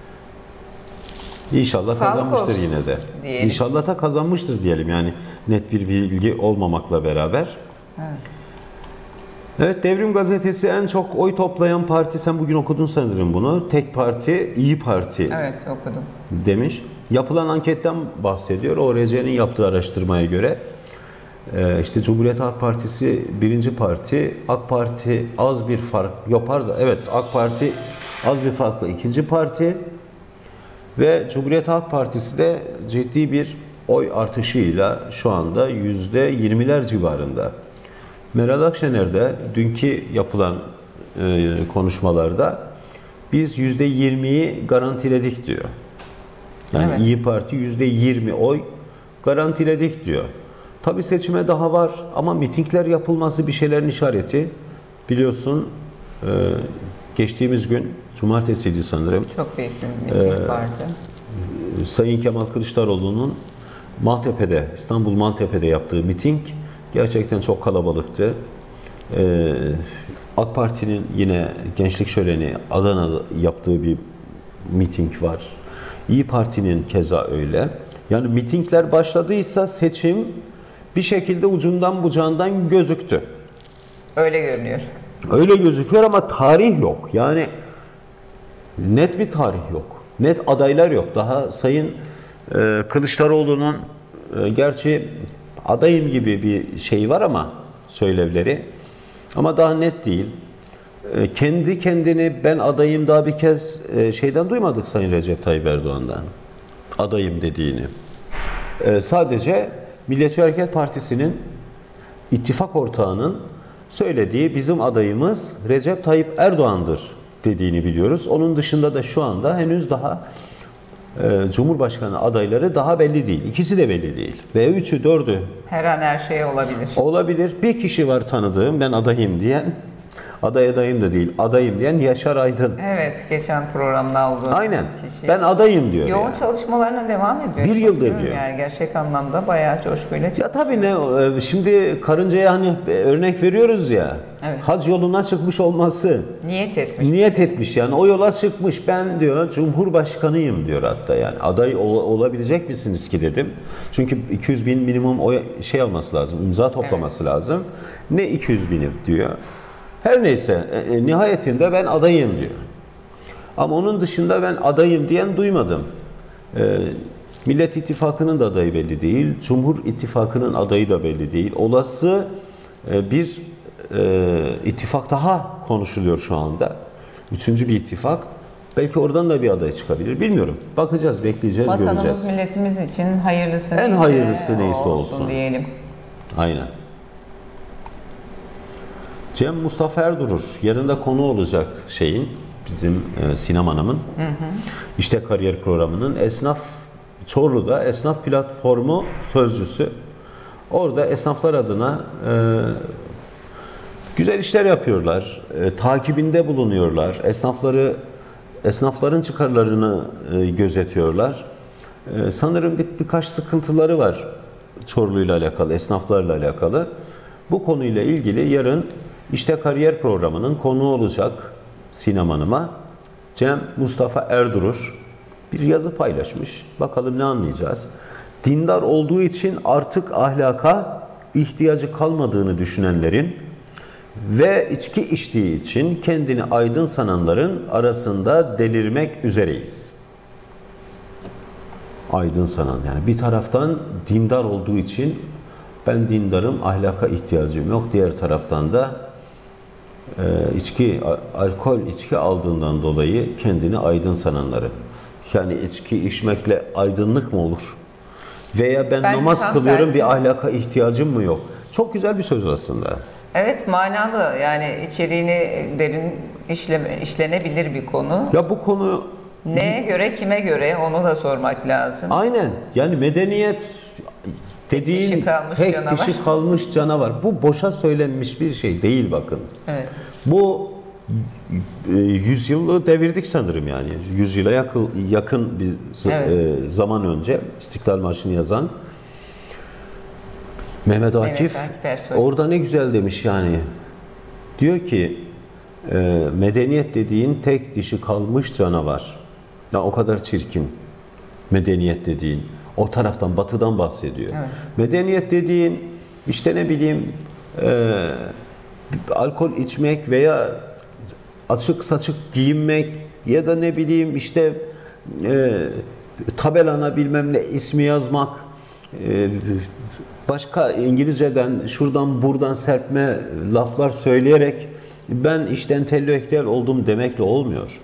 İnşallah Sağlık kazanmıştır olsun yine de. diyelim. İnşallah da kazanmıştır diyelim yani net bir bilgi olmamakla beraber. Evet. Evet, Devrim Gazetesi en çok oy toplayan parti, sen bugün okudun sanırım bunu. Tek parti, İyi Parti Evet, okudum. demiş. Yapılan anketten bahsediyor. O R C'nin yaptığı araştırmaya göre e, işte Cumhuriyet Halk Partisi birinci parti, AK Parti az bir fark, yok pardon, evet AK Parti az bir farkla ikinci parti ve Cumhuriyet Halk Partisi de ciddi bir oy artışıyla şu anda yüzde yirmiler civarında. Meral Akşener de dünkü yapılan e, konuşmalarda biz yüzde yirmiyi garantiledik diyor. Yani Evet. İyi Parti yüzde yirmi oy garantiledik diyor. Tabii seçime daha var ama mitingler yapılması bir şeylerin işareti. Biliyorsun e, geçtiğimiz gün cumartesiydi sanırım. Çok büyük bir miting Ee, vardı. Sayın Kemal Kılıçdaroğlu'nun Maltepe'de, İstanbul Maltepe'de yaptığı miting gerçekten çok kalabalıktı. Ee, AK Parti'nin yine Gençlik Şöleni Adana'da yaptığı bir miting var. İyi Parti'nin keza öyle. Yani mitingler başladıysa seçim bir şekilde ucundan bucağından gözüktü. Öyle görünüyor. Öyle gözüküyor ama tarih yok. Yani net bir tarih yok. Net adaylar yok. Daha Sayın e, Kılıçdaroğlu'nun e, gerçi adayım gibi bir şey var ama söylevleri. Ama daha net değil. E, kendi kendini ben adayım daha bir kez e, şeyden duymadık Sayın Recep Tayyip Erdoğan'dan. Adayım dediğini. E, sadece Milliyetçi Hareket Partisi'nin ittifak ortağının söylediği bizim adayımız Recep Tayyip Erdoğan'dır dediğini biliyoruz. Onun dışında da şu anda henüz daha e, Cumhurbaşkanı adayları daha belli değil. İkisi de belli değil. Ve üçü, dördü Her an her şey olabilir. olabilir. Bir kişi var tanıdığım, ben adayım diyen, aday adayım da değil, adayım diyen Yaşar Aydın. Evet, geçen programda aldığım Aynen. kişi. Ben adayım diyor. Yoğun yani. çalışmalarına devam ediyor. Bir yıldır Bakıyorum diyor. Yani gerçek anlamda bayağı coşkuyla Ya tabii ne, e, şimdi karıncaya hani örnek veriyoruz ya, Evet. hac yoluna çıkmış olması. niyet etmiş. Niyet etmiş yani o yola çıkmış, ben diyor Cumhurbaşkanıyım diyor hatta yani aday ol, olabilecek misiniz ki dedim. Çünkü iki yüz bin minimum oy şey alması lazım, imza toplaması lazım. Ne iki yüz bini diyor. Her neyse e, e, nihayetinde ben adayım diyor. Ama onun dışında ben adayım diyen duymadım. E, Millet İttifakı'nın da adayı belli değil, Cumhur İttifakı'nın adayı da belli değil. Olası e, bir e, ittifak daha konuşuluyor şu anda. Üçüncü bir ittifak. Belki oradan da bir aday çıkabilir. Bilmiyorum. Bakacağız, bekleyeceğiz, Vatanımız, göreceğiz. milletimiz için hayırlısı En neyse hayırlısı neyse olsun. diyelim. Aynen. Cem Mustafa Erdurur yarın konu olacak şeyin, bizim e, Sinem Hanım'ın Hı hı. İşte Kariyer programının esnaf Çorlu'da esnaf platformu sözcüsü. Orada esnaflar adına e, güzel işler yapıyorlar. E, takibinde bulunuyorlar. Esnafları esnafların çıkarlarını e, gözetiyorlar. E, sanırım bir, birkaç sıkıntıları var Çorlu'yla alakalı, esnaflarla alakalı. Bu konuyla ilgili yarın İşte Kariyer programının konuğu olacak Sinem Hanım'a Cem Mustafa Erdurur bir yazı paylaşmış. Bakalım ne anlayacağız. Dindar olduğu için artık ahlaka ihtiyacı kalmadığını düşünenlerin ve içki içtiği için kendini aydın sananların arasında delirmek üzereyiz. Aydın sanan, yani bir taraftan dindar olduğu için ben dindarım, ahlaka ihtiyacım yok. Diğer taraftan da e, içki, alkol içki aldığından dolayı kendini aydın sananları. Yani içki içmekle aydınlık mı olur? Veya ben Bence namaz tam kılıyorum, tersi. bir ahlaka ihtiyacım mı yok? Çok güzel bir söz aslında. Evet, manalı, yani içeriğini derin işleme, işlenebilir bir konu. Ya bu konu neye göre, kime göre onu da sormak lazım. Aynen. Yani medeniyet dediğin dişi kalmış tek canavar. dişi kalmış canavar. Bu boşa söylenmiş bir şey değil bakın. Evet. Bu e, yüzyılı devirdik sanırım yani. Yüzyıla yakın, yakın bir Evet. e, zaman önce İstiklal Marşı'nı yazan Mehmet Akif Akif Ersoy. orada ne güzel demiş yani. Diyor ki e, medeniyet dediğin tek dişi kalmış canavar. Ya o kadar çirkin. Medeniyet dediğin. O taraftan, batıdan bahsediyor. Evet. Medeniyet dediğin işte ne bileyim e, alkol içmek veya açık saçık giyinmek ya da ne bileyim işte e, tabelana bilmem ne ismi yazmak, e, başka İngilizceden şuradan buradan serpme laflar söyleyerek ben işte entelektüel oldum demekle olmuyor.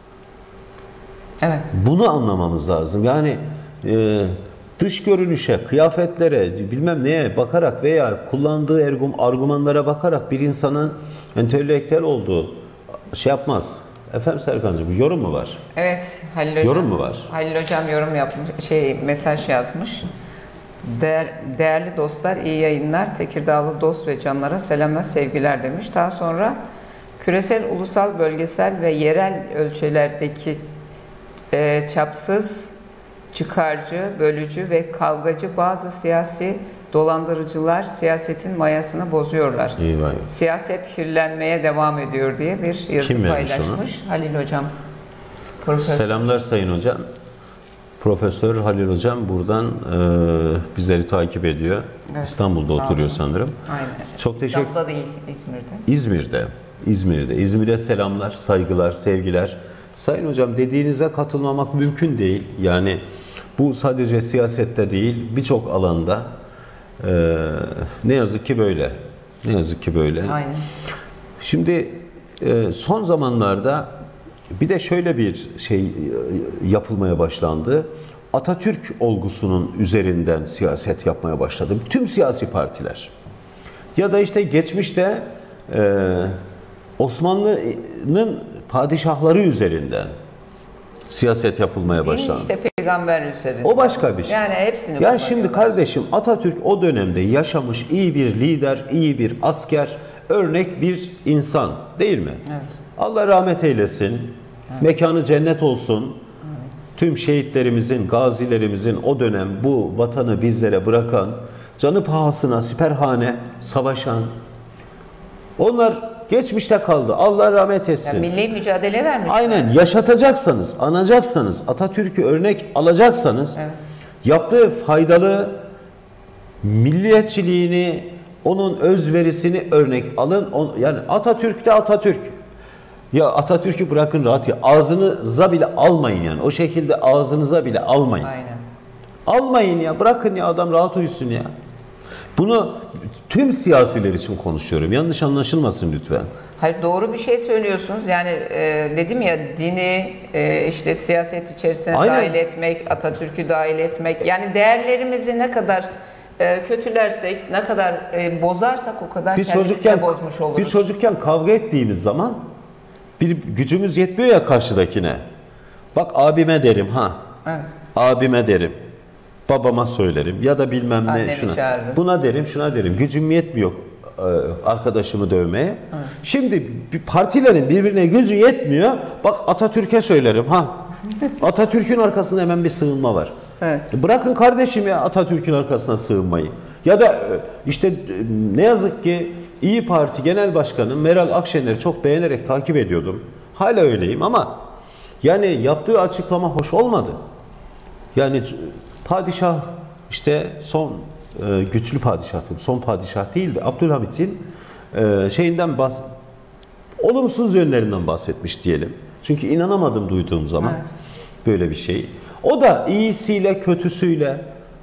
Evet. Bunu anlamamız lazım. Yani e, dış görünüşe, kıyafetlere, bilmem neye bakarak veya kullandığı ergum, argümanlara bakarak bir insanın entelektüel olduğu şey yapmaz. Efendim Serkan'cığım, yorum mu var? Evet, Halil Hocam. Yorum mu var? Halil Hocam yorum yapmış, şey mesaj yazmış. Değer, değerli dostlar, iyi yayınlar. Tekirdağlı dost ve canlara selam ve sevgiler demiş. Daha sonra küresel, ulusal, bölgesel ve yerel ölçülerdeki e, çapsız, çıkarcı, bölücü ve kavgacı bazı siyasi dolandırıcılar siyasetin mayasını bozuyorlar. Eyvah. Siyaset kirlenmeye devam ediyor diye bir yazı Kim vermiş paylaşmış. onu? Halil Hocam. Profesör. Selamlar Sayın Hocam. Profesör Halil Hocam buradan e, bizleri takip ediyor. Evet, İstanbul'da oturuyor olun. sanırım. Aynen. Çok teşekkür. İstanbul'da değil, İzmir'de. İzmir'de. İzmir'de. İzmir'e selamlar, saygılar, sevgiler. Sayın Hocam, dediğinize katılmamak mümkün değil. Yani bu sadece siyasette değil, birçok alanda e, ne yazık ki böyle. Ne yazık ki böyle. Aynen. Şimdi e, son zamanlarda bir de şöyle bir şey yapılmaya başlandı. Atatürk olgusunun üzerinden siyaset yapmaya başladı. Tüm siyasi partiler. Ya da işte geçmişte e, Osmanlı'nın padişahları üzerinden siyaset yapılmaya başlandı. İşte peygamber üzerinden. O başka bir şey. Yani hepsini Ya şimdi kardeşim, Atatürk o dönemde yaşamış iyi bir lider, iyi bir asker, örnek bir insan değil mi? Evet. Allah rahmet eylesin. Evet. Mekanı cennet olsun. Evet. Tüm şehitlerimizin, gazilerimizin o dönem bu vatanı bizlere bırakan, canı pahasına siperhane savaşan, onlar geçmişte kaldı. Allah rahmet etsin. Yani milli mücadele vermiş. Aynen. Yaşatacaksanız, anacaksanız, Atatürk'ü örnek alacaksanız, evet, yaptığı faydalı milliyetçiliğini, onun özverisini örnek alın. Yani Atatürk de Atatürk. Ya Atatürk'ü bırakın rahat ya. Ağzınıza bile almayın yani. O şekilde ağzınıza bile almayın. Aynen. Almayın ya. Bırakın ya, adam rahat uyusun ya. Bunu tüm siyasiler için konuşuyorum. Yanlış anlaşılmasın lütfen. Hayır, doğru bir şey söylüyorsunuz. Yani e, dedim ya, dini e, işte siyaset içerisine Aynen. dahil etmek, Atatürk'ü dahil etmek. Yani değerlerimizi ne kadar e, kötülersek, ne kadar e, bozarsak o kadar Biz kendimizi çocukken, de bozmuş oluruz. biz çocukken kavga ettiğimiz zaman bir gücümüz yetmiyor ya karşıdakine. Bak abime derim ha. Evet. Abime derim. Babama söylerim ya da bilmem ne Annemi şuna. çağırırım. Buna derim, şuna derim. Gücüm yetmiyor e, arkadaşımı dövmeye. Evet. Şimdi bir partilerin birbirine gücü yetmiyor. Bak Atatürk'e söylerim ha. Atatürk'ün arkasında hemen bir sığınma var. Evet. Bırakın kardeşim ya Atatürk'ün arkasına sığınmayı. Ya da işte ne yazık ki İyi Parti Genel Başkanı Meral Akşener'i çok beğenerek takip ediyordum. Hala öyleyim ama yani yaptığı açıklama hoş olmadı. Yani padişah işte son e, güçlü padişah, son padişah değildi. Abdülhamit'in e, şeyinden bahs olumsuz yönlerinden bahsetmiş diyelim. Çünkü inanamadım duyduğum zaman evet, böyle bir şey. O da iyisiyle kötüsüyle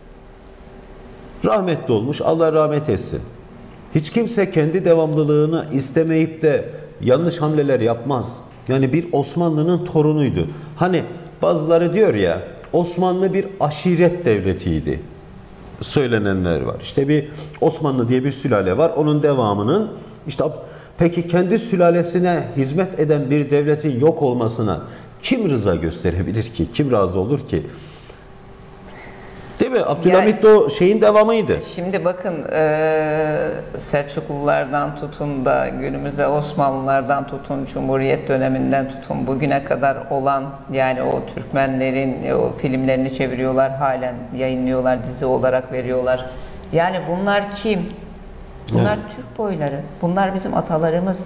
rahmetli olmuş. Allah rahmet etsin. Hiç kimse kendi devamlılığını istemeyip de yanlış hamleler yapmaz. Yani bir Osmanlı'nın torunuydu. Hani bazıları diyor ya, Osmanlı bir aşiret devletiydi. Söylenenler var. İşte bir Osmanlı diye bir sülale var. Onun devamının işte peki kendi sülalesine hizmet eden bir devletin yok olmasına kim rıza gösterebilir ki? Kim razı olur ki? Değil mi? Abdülhamit de o şeyin devamıydı. Şimdi bakın e, Selçuklulardan tutun da günümüze Osmanlılardan tutun, Cumhuriyet döneminden tutun bugüne kadar olan, yani o Türkmenlerin o filmlerini çeviriyorlar, halen yayınlıyorlar, dizi olarak veriyorlar. Yani bunlar kim? Bunlar evet, Türk boyları. Bunlar bizim atalarımız.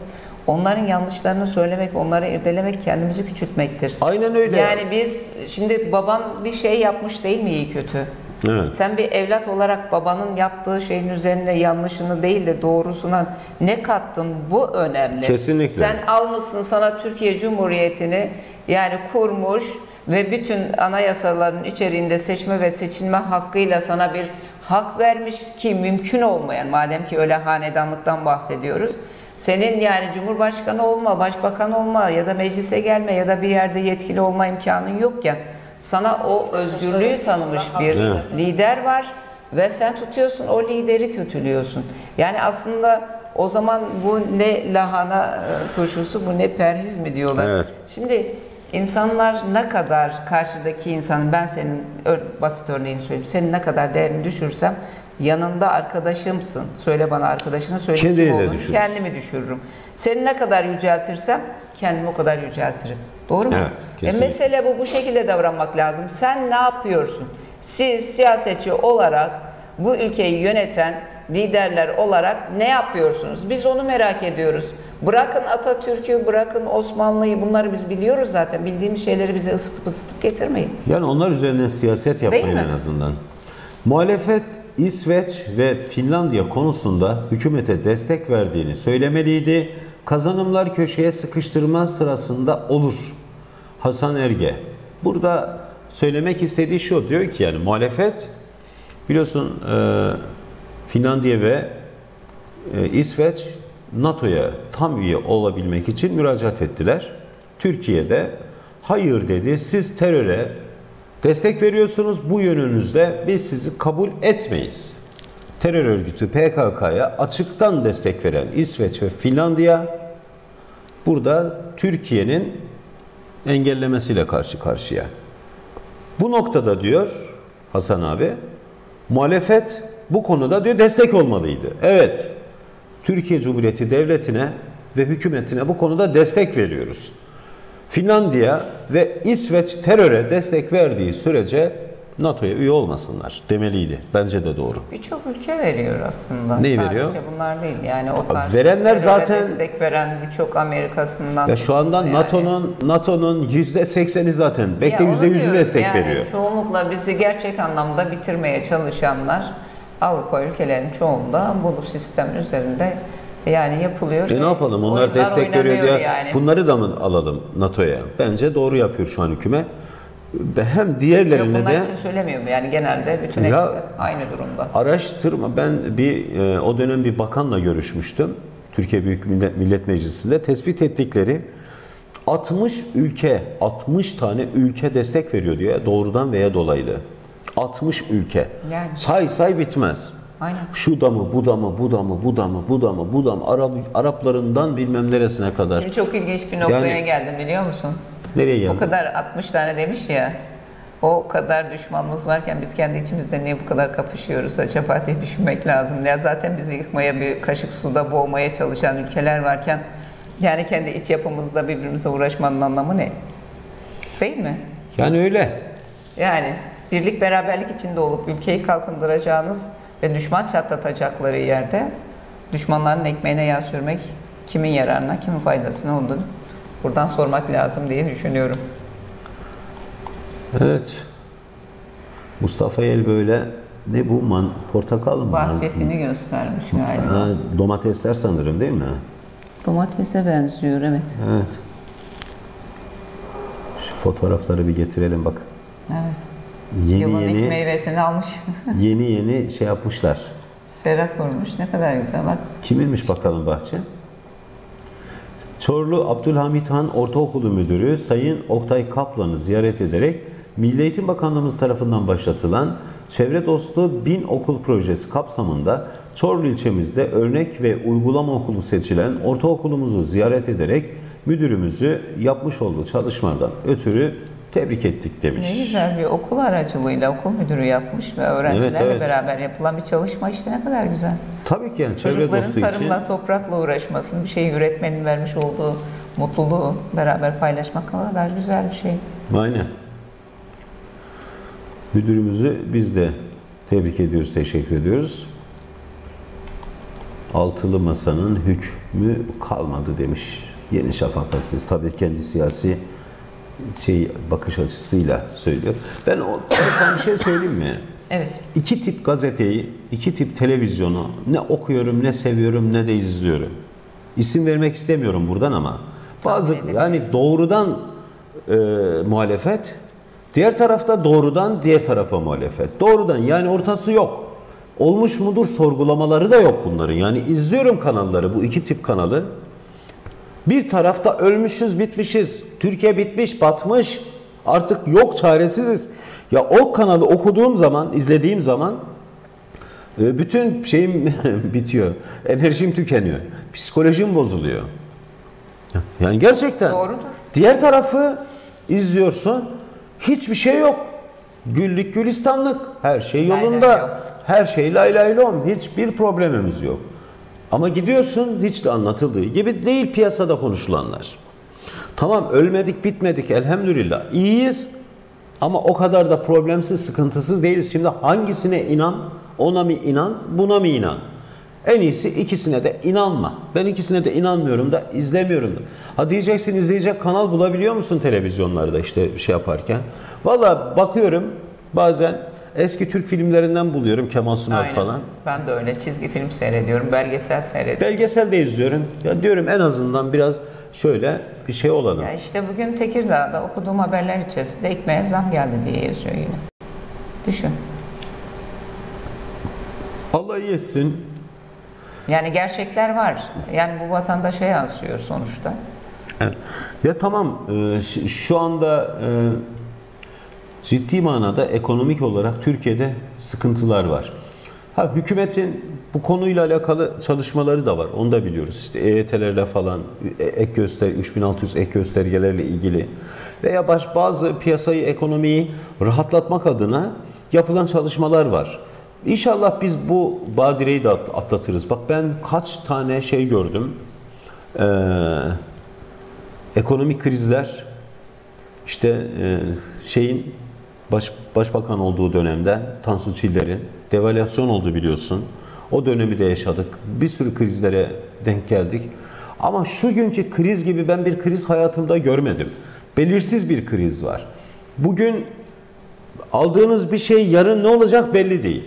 Onların yanlışlarını söylemek, onları irdelemek kendimizi küçültmektir. Aynen öyle. Yani biz, şimdi baban bir şey yapmış değil mi iyi kötü? Evet. Sen bir evlat olarak babanın yaptığı şeyin üzerine yanlışını değil de doğrusuna ne kattın, bu önemli. Kesinlikle. Sen almışsın, sana Türkiye Cumhuriyeti'ni yani kurmuş ve bütün anayasaların içeriğinde seçme ve seçilme hakkıyla sana bir hak vermiş ki mümkün olmayan, madem ki öyle hanedanlıktan bahsediyoruz. Senin yani Cumhurbaşkanı olma, Başbakan olma ya da meclise gelme ya da bir yerde yetkili olma imkanın yokken sana o özgürlüğü tanımış bir evet. lider var ve sen tutuyorsun o lideri kötülüyorsun. Yani aslında o zaman bu ne lahana turşusu, bu ne perhiz mi diyorlar. Evet. Şimdi insanlar ne kadar karşıdaki insanın, ben senin basit örneğini söyleyeyim, senin ne kadar değerini düşürsem yanında arkadaşımsın. Söyle bana arkadaşını, söyle kim olduğunu, kendimi düşürürüm. Seni ne kadar yüceltirsem kendimi o kadar yüceltirim. Doğru mu? Evet, e mesele bu, bu şekilde davranmak lazım. Sen ne yapıyorsun? Siz siyasetçi olarak bu ülkeyi yöneten liderler olarak ne yapıyorsunuz? Biz onu merak ediyoruz. Bırakın Atatürk'ü, bırakın Osmanlı'yı, bunları biz biliyoruz zaten. Bildiğimiz şeyleri bize ısıtıp ısıtıp getirmeyin. Yani onlar üzerinden siyaset yapmayın en azından. Muhalefet İsveç ve Finlandiya konusunda hükümete destek verdiğini söylemeliydi. Kazanımlar köşeye sıkıştırma sırasında olur. Hasan Erge. Burada söylemek istediği şu, diyor ki yani muhalefet biliyorsun e, Finlandiya ve e, İsveç NATO'ya tam üye olabilmek için müracaat ettiler. Türkiye'de hayır dedi, siz teröre destek veriyorsunuz, bu yönünüzde biz sizi kabul etmeyiz. Terör örgütü P K K'ya açıktan destek veren İsveç ve Finlandiya burada Türkiye'nin engellemesiyle karşı karşıya. Bu noktada diyor Hasan abi, muhalefet bu konuda diyor destek olmalıydı. Evet, Türkiye Cumhuriyeti Devleti'ne ve hükümetine bu konuda destek veriyoruz. Finlandiya ve İsveç teröre destek verdiği sürece NATO'ya üye olmasınlar demeliydi. Bence de doğru. Birçok ülke veriyor aslında. Neyi Sadece veriyor? bunlar değil. Yani o tarz verenler zaten destek veren birçok Amerika'sından. Ya şu anda yani, NATO'nun NATO'nun yüzde sekseni zaten belki yüzde yüzü destek yani veriyor. Çoğunlukla bizi gerçek anlamda bitirmeye çalışanlar Avrupa ülkelerinin çoğunda bu sistem üzerinde yani yapılıyor. E ne yapalım? Onlar destek veriyor diye yani. Bunları da mı alalım NATO'ya? Bence doğru yapıyor şu an hükümet. Hem diğerlerine Yok, de... bunlar için söylemiyorum yani genelde bütün hepsi ya, aynı durumda. Araştırma, ben bir e, o dönem bir bakanla görüşmüştüm. Türkiye Büyük Millet, Millet Meclisi'nde tespit ettikleri altmış ülke, altmış tane ülke destek veriyor diye doğrudan veya dolaylı. altmış ülke. Yani. Say say bitmez. Aynen. Şu da mı, bu da mı, bu da mı, bu da mı, bu da mı, bu da mı, Arap, Araplarından bilmem neresine kadar. Şimdi çok ilginç bir noktaya yani, geldim biliyor musun? Nereye geldin? O kadar altmış tane demiş ya, o kadar düşmanımız varken biz kendi içimizde niye bu kadar kapışıyoruz acaba diye düşünmek lazım. Ya zaten bizi yıkmaya, bir kaşık suda boğmaya çalışan ülkeler varken yani kendi iç yapımızda birbirimize uğraşmanın anlamı ne? Değil mi? Yani öyle. Yani birlik beraberlik içinde olup ülkeyi kalkındıracağınız ve düşman çatlatacakları yerde düşmanların ekmeğine yağ sürmek kimin yararına, kimin faydasına olduğunu buradan sormak lazım diye düşünüyorum. Evet. Mustafa El böyle ne bu man portakal mı? Bahçesini göstermiş galiba. Ha, domatesler sanırım değil mi? Domatese benziyor evet. Evet. Şu fotoğrafları bir getirelim bak. Evet. Yeni Yılın yeni ilk meyvesini almış. yeni yeni şey yapmışlar. Sera kurmuş. Ne kadar güzel bak. Kiminmiş bakalım bahçe? Çorlu Abdülhamit Han Ortaokulu Müdürü Sayın Oktay Kaplan'ı ziyaret ederek Milli Eğitim Bakanlığımız tarafından başlatılan Çevre Dostu Bin Okul Projesi kapsamında Çorlu ilçemizde örnek ve uygulama okulu seçilen ortaokulumuzu ziyaret ederek müdürümüzü yapmış olduğu çalışmalardan ötürü tebrik ettik demiş. Ne güzel bir okul aracılığıyla okul müdürü yapmış ve öğrencilerle evet, evet. beraber yapılan bir çalışma işte ne kadar güzel. Tabii ki yani çevre dostu için. Çocukların tarımla, toprakla uğraşmasın, bir şey üretmenin vermiş olduğu mutluluğu beraber paylaşmak ne kadar güzel bir şey. Aynen. Müdürümüzü biz de tebrik ediyoruz, teşekkür ediyoruz. Altılı Masa'nın hükmü kalmadı demiş Yeni Şafak gazetesi. Tabii kendi siyasi şey bakış açısıyla söylüyor. Ben, o, ben sana bir şey söyleyeyim mi? Evet. İki tip gazeteyi, iki tip televizyonu ne okuyorum, ne seviyorum, ne de izliyorum. İsim vermek istemiyorum buradan ama bazı yani doğrudan e, muhalefet, diğer tarafta doğrudan diğer tarafa muhalefet. Doğrudan yani ortası yok. Olmuş mudur sorgulamaları da yok bunların. Yani izliyorum kanalları, bu iki tip kanalı. Bir tarafta ölmüşüz, bitmişiz. Türkiye bitmiş, batmış. Artık yok, çaresiziz. Ya o kanalı okuduğum zaman, izlediğim zaman bütün şeyim bitiyor. Enerjim tükeniyor. Psikolojim bozuluyor. Yani gerçekten. Doğrudur. Diğer tarafı izliyorsun. Hiçbir şey yok. Güllük gülistanlık. Her şey yolunda. Lay lay Her şey lay lay lom. Hiçbir problemimiz yok. Ama gidiyorsun hiç de anlatıldığı gibi değil piyasada konuşulanlar. Tamam ölmedik bitmedik elhamdülillah. İyiyiz ama o kadar da problemsiz sıkıntısız değiliz. Şimdi hangisine inan? Ona mı inan? Buna mı inan? En iyisi ikisine de inanma. Ben ikisine de inanmıyorum da izlemiyorum da. Ha diyeceksin izleyecek kanal bulabiliyor musun televizyonlarda işte şey yaparken? Valla bakıyorum bazen eski Türk filmlerinden buluyorum Kemal Sunal Aynen. falan. Ben de öyle çizgi film seyrediyorum, belgesel seyrediyorum. Belgesel de izliyorum. Ya diyorum en azından biraz şöyle bir şey olalım. Ya işte bugün Tekirdağ'da okuduğum haberler içerisinde ekmeğe zam geldi diye yazıyor yine. Düşün. Allah iyi etsin. Yani gerçekler var. Yani bu vatandaşa yansıyor sonuçta. Evet. Ya tamam şu anda ciddi manada ekonomik olarak Türkiye'de sıkıntılar var. Ha, hükümetin bu konuyla alakalı çalışmaları da var. Onu da biliyoruz. İşte E Y T'lerle falan, ek göster üç bin altı yüz ek göstergelerle ilgili veya baş, bazı piyasayı, ekonomiyi rahatlatmak adına yapılan çalışmalar var. İnşallah biz bu badireyi de atlatırız. Bak ben kaç tane şey gördüm. Ee, ekonomik krizler, işte e, şeyin baş, başbakan olduğu dönemden Tansu Çiller'in devalüasyon oldu biliyorsun. O dönemi de yaşadık. Bir sürü krizlere denk geldik. Ama şu günkü kriz gibi ben bir kriz hayatımda görmedim. Belirsiz bir kriz var. Bugün aldığınız bir şey yarın ne olacak belli değil.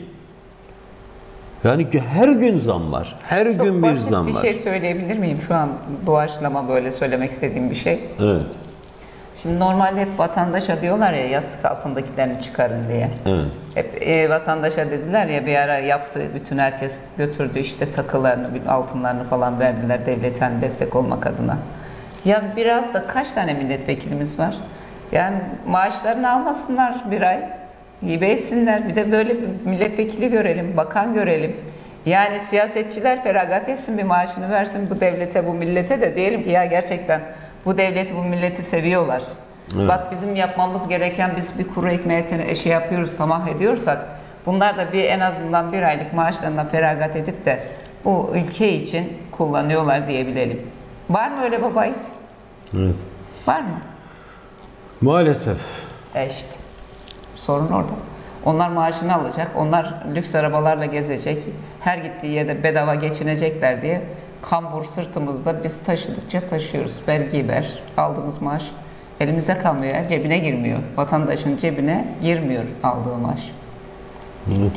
Yani her gün zam var. Her Çok gün bir basit zam bir var. şey söyleyebilir miyim? Şu an doğaçlama böyle söylemek istediğim bir şey. Evet. Şimdi normalde hep vatandaşa diyorlar ya yastık altındakilerini çıkarın diye. Evet. Hep e, vatandaşa dediler ya bir ara yaptı, bütün herkes götürdü işte takılarını, altınlarını falan verdiler devlete destek olmak adına. Ya biraz da kaç tane milletvekilimiz var? Yani maaşlarını almasınlar bir ay, hibe etsinler. Bir de böyle bir milletvekili görelim, bakan görelim. Yani siyasetçiler feragat etsin, bir maaşını versin bu devlete, bu millete de diyelim ki ya gerçekten bu devleti, bu milleti seviyorlar. Evet. Bak bizim yapmamız gereken, biz bir kuru ekmeğe şey yapıyoruz, tamah ediyorsak bunlar da bir en azından bir aylık maaşlarından feragat edip de bu ülke için kullanıyorlar diyebilelim. Var mı öyle baba yiğit? Evet. Var mı? Maalesef. E işte. Sorun orada. Onlar maaşını alacak, onlar lüks arabalarla gezecek, her gittiği yerde bedava geçinecekler diye kambur sırtımızda biz taşıdıkça taşıyoruz. Vergi ver, aldığımız maaş elimize kalmıyor, cebine girmiyor. Vatandaşın cebine girmiyor aldığı maaş. Evet.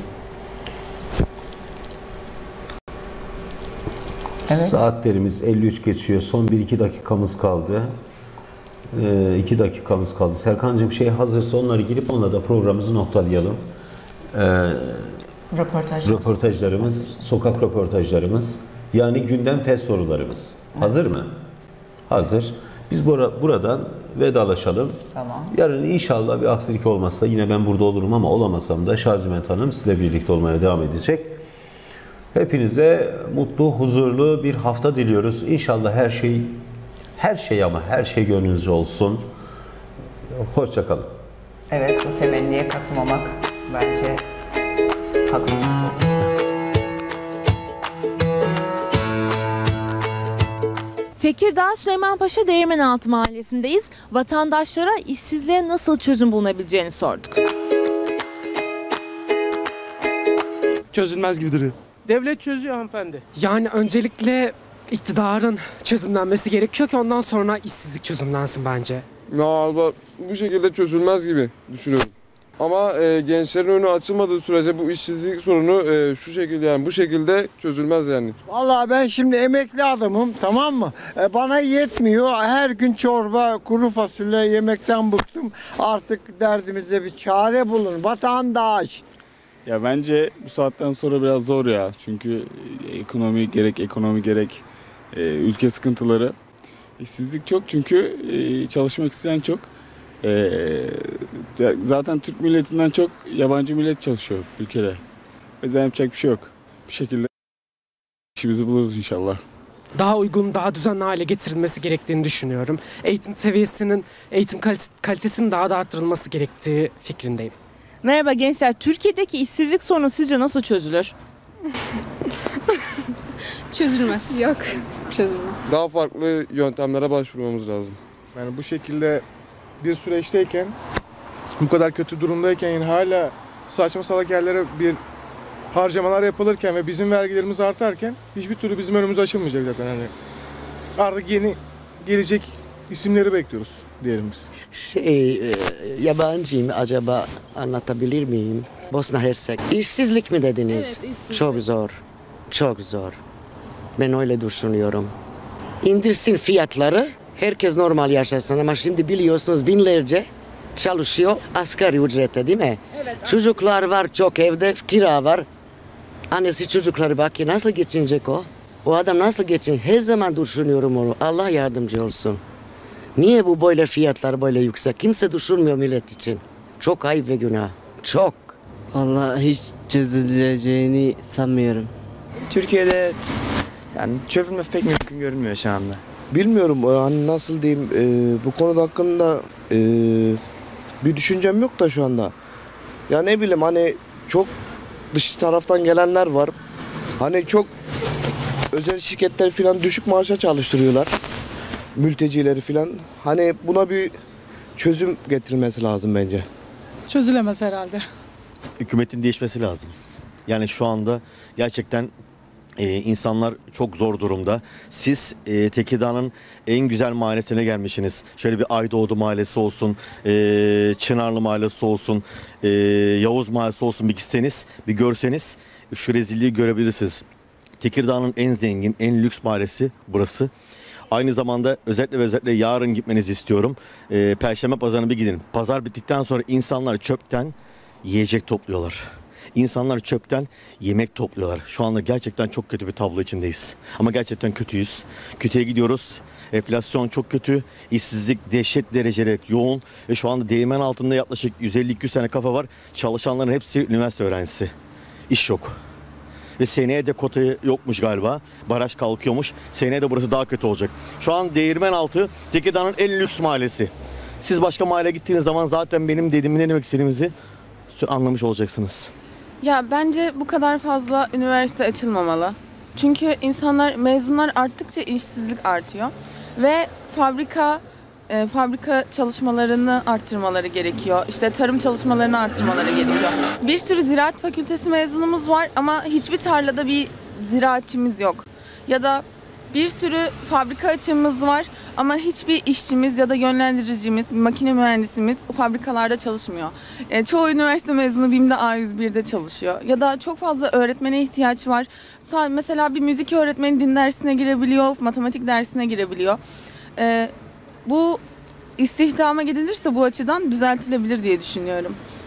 Evet. Saatlerimiz elli üç geçiyor. Son bir iki dakikamız kaldı. Ee, iki dakikamız kaldı. Serkan'cığım şey hazırsa onları girip onunla da programımızı noktalayalım. Ee, Röportaj. Röportajlarımız, sokak röportajlarımız, yani gündem test sorularımız. Evet. Hazır mı? Hazır. Biz bura, buradan vedalaşalım. Tamam. Yarın inşallah bir aksilik olmazsa yine ben burada olurum ama olamasam da Şazimet Hanım sizle birlikte olmaya devam edecek. Hepinize mutlu, huzurlu bir hafta diliyoruz. İnşallah her şey, her şey ama her şey gönlünüzce olsun. Hoşça kalın. Evet, bu temenniye katılmamak bence haksızlık olur. Tekirdağ Süleymanpaşa Değirmenaltı Mahallesi'ndeyiz. Vatandaşlara işsizliğe nasıl çözüm bulunabileceğini sorduk. Çözülmez gibi duruyor. Devlet çözüyor hanımefendi. Yani öncelikle iktidarın çözümlenmesi gerekiyor ki ondan sonra işsizlik çözümlensin bence. Ya bu şekilde çözülmez gibi düşünüyorum. Ama e, gençlerin önü açılmadığı sürece bu işsizlik sorunu e, şu şekilde yani bu şekilde çözülmez yani. Vallahi ben şimdi emekli adamım, tamam mı? E, bana yetmiyor. Her gün çorba, kuru fasulye yemekten bıktım. Artık derdimize bir çare bulun vatandaş. Ya bence bu saatten sonra biraz zor ya. Çünkü ekonomi gerek ekonomi gerek e, ülke sıkıntıları. İşsizlik çok çünkü e, çalışmak isteyen çok. E, zaten Türk milletinden çok yabancı millet çalışıyor ülkede. O yüzden yapacak bir şey yok. Bir şekilde işimizi buluruz inşallah. Daha uygun, daha düzenli hale getirilmesi gerektiğini düşünüyorum. Eğitim seviyesinin, eğitim kalitesinin daha da arttırılması gerektiği fikrindeyim. Merhaba gençler, Türkiye'deki işsizlik sorunu sizce nasıl çözülür? Çözülmez. Yok, çözülmez. Daha farklı yöntemlere başvurmamız lazım. Yani bu şekilde bir süreçteyken, bu kadar kötü durumdayken yani hala saçma salak yerlere bir harcamalar yapılırken ve bizim vergilerimiz artarken hiçbir türlü bizim önümüz açılmayacak zaten hani. Artık yeni gelecek isimleri bekliyoruz diyelim biz. Şey, e, yabancıyım acaba anlatabilir miyim? Bosna Hersek. İşsizlik mi dediniz? Evet, işsizlik. Çok zor. Çok zor. Ben öyle düşünüyorum. İndirsin fiyatları. Herkes normal yaşasın ama şimdi biliyorsunuz binlerce çalışıyor asgari ücrete değil mi? Evet. Çocuklar var çok evde, kira var. Annesi çocukları bak ki nasıl geçinecek o? O adam nasıl geçinecek? Her zaman düşünüyorum onu. Allah yardımcı olsun. Niye bu böyle fiyatlar böyle yüksek? Kimse düşünmüyor millet için. Çok ayıp ve günah. Çok. Vallahi hiç çözüleceğini sanmıyorum. Türkiye'de yani çözülmesi pek mümkün görünmüyor şu anda. Bilmiyorum hani nasıl diyeyim e, bu konuda hakkında e, bir düşüncem yok da şu anda. Ya ne bileyim hani çok dış taraftan gelenler var. Hani çok özel şirketler falan düşük maaşa çalıştırıyorlar. Mültecileri falan. Hani buna bir çözüm getirilmesi lazım bence. Çözülemez herhalde. Hükümetin değişmesi lazım. Yani şu anda gerçekten e, insanlar çok zor durumda. Siz e, Tekirdağ'ın en güzel mahallesine gelmişsiniz. Şöyle bir Aydoğdu mahallesi olsun, e, Çınarlı mahallesi olsun, e, Yavuz mahallesi olsun bir gitseniz, bir görseniz şu rezilliği görebilirsiniz. Tekirdağ'ın en zengin, en lüks mahallesi burası. Aynı zamanda özellikle ve özellikle yarın gitmenizi istiyorum. E, Perşembe pazarına bir gidin. Pazar bittikten sonra insanlar çöpten yiyecek topluyorlar. İnsanlar çöpten yemek topluyorlar. Şu anda gerçekten çok kötü bir tablo içindeyiz. Ama gerçekten kötüyüz. Kötüye gidiyoruz. Enflasyon çok kötü. İşsizlik dehşet derecede yoğun. Ve şu anda değirmen altında yaklaşık yüz elli iki yüz tane kafa var. Çalışanların hepsi üniversite öğrencisi. İş yok. Ve seneye de kota yokmuş galiba. Baraj kalkıyormuş. Seneye de burası daha kötü olacak. Şu an Değirmenaltı Tekirdağ'ın en lüks mahallesi. Siz başka mahalleye gittiğiniz zaman zaten benim dediğimi ne demek istediğimizi anlamış olacaksınız. Ya bence bu kadar fazla üniversite açılmamalı. Çünkü insanlar, mezunlar arttıkça işsizlik artıyor. Ve fabrika e, fabrika çalışmalarını arttırmaları gerekiyor. İşte tarım çalışmalarını arttırmaları gerekiyor. Bir sürü ziraat fakültesi mezunumuz var ama hiçbir tarlada bir ziraatçımız yok. Ya da bir sürü fabrika açığımız var ama hiçbir işçimiz ya da yönlendiricimiz, makine mühendisimiz o fabrikalarda çalışmıyor. E, çoğu üniversite mezunu BİM'de A yüz bir'de çalışıyor. Ya da çok fazla öğretmene ihtiyaç var. Mesela bir müzik öğretmeni din dersine girebiliyor, matematik dersine girebiliyor. E, bu istihdama gidilirse bu açıdan düzeltilebilir diye düşünüyorum.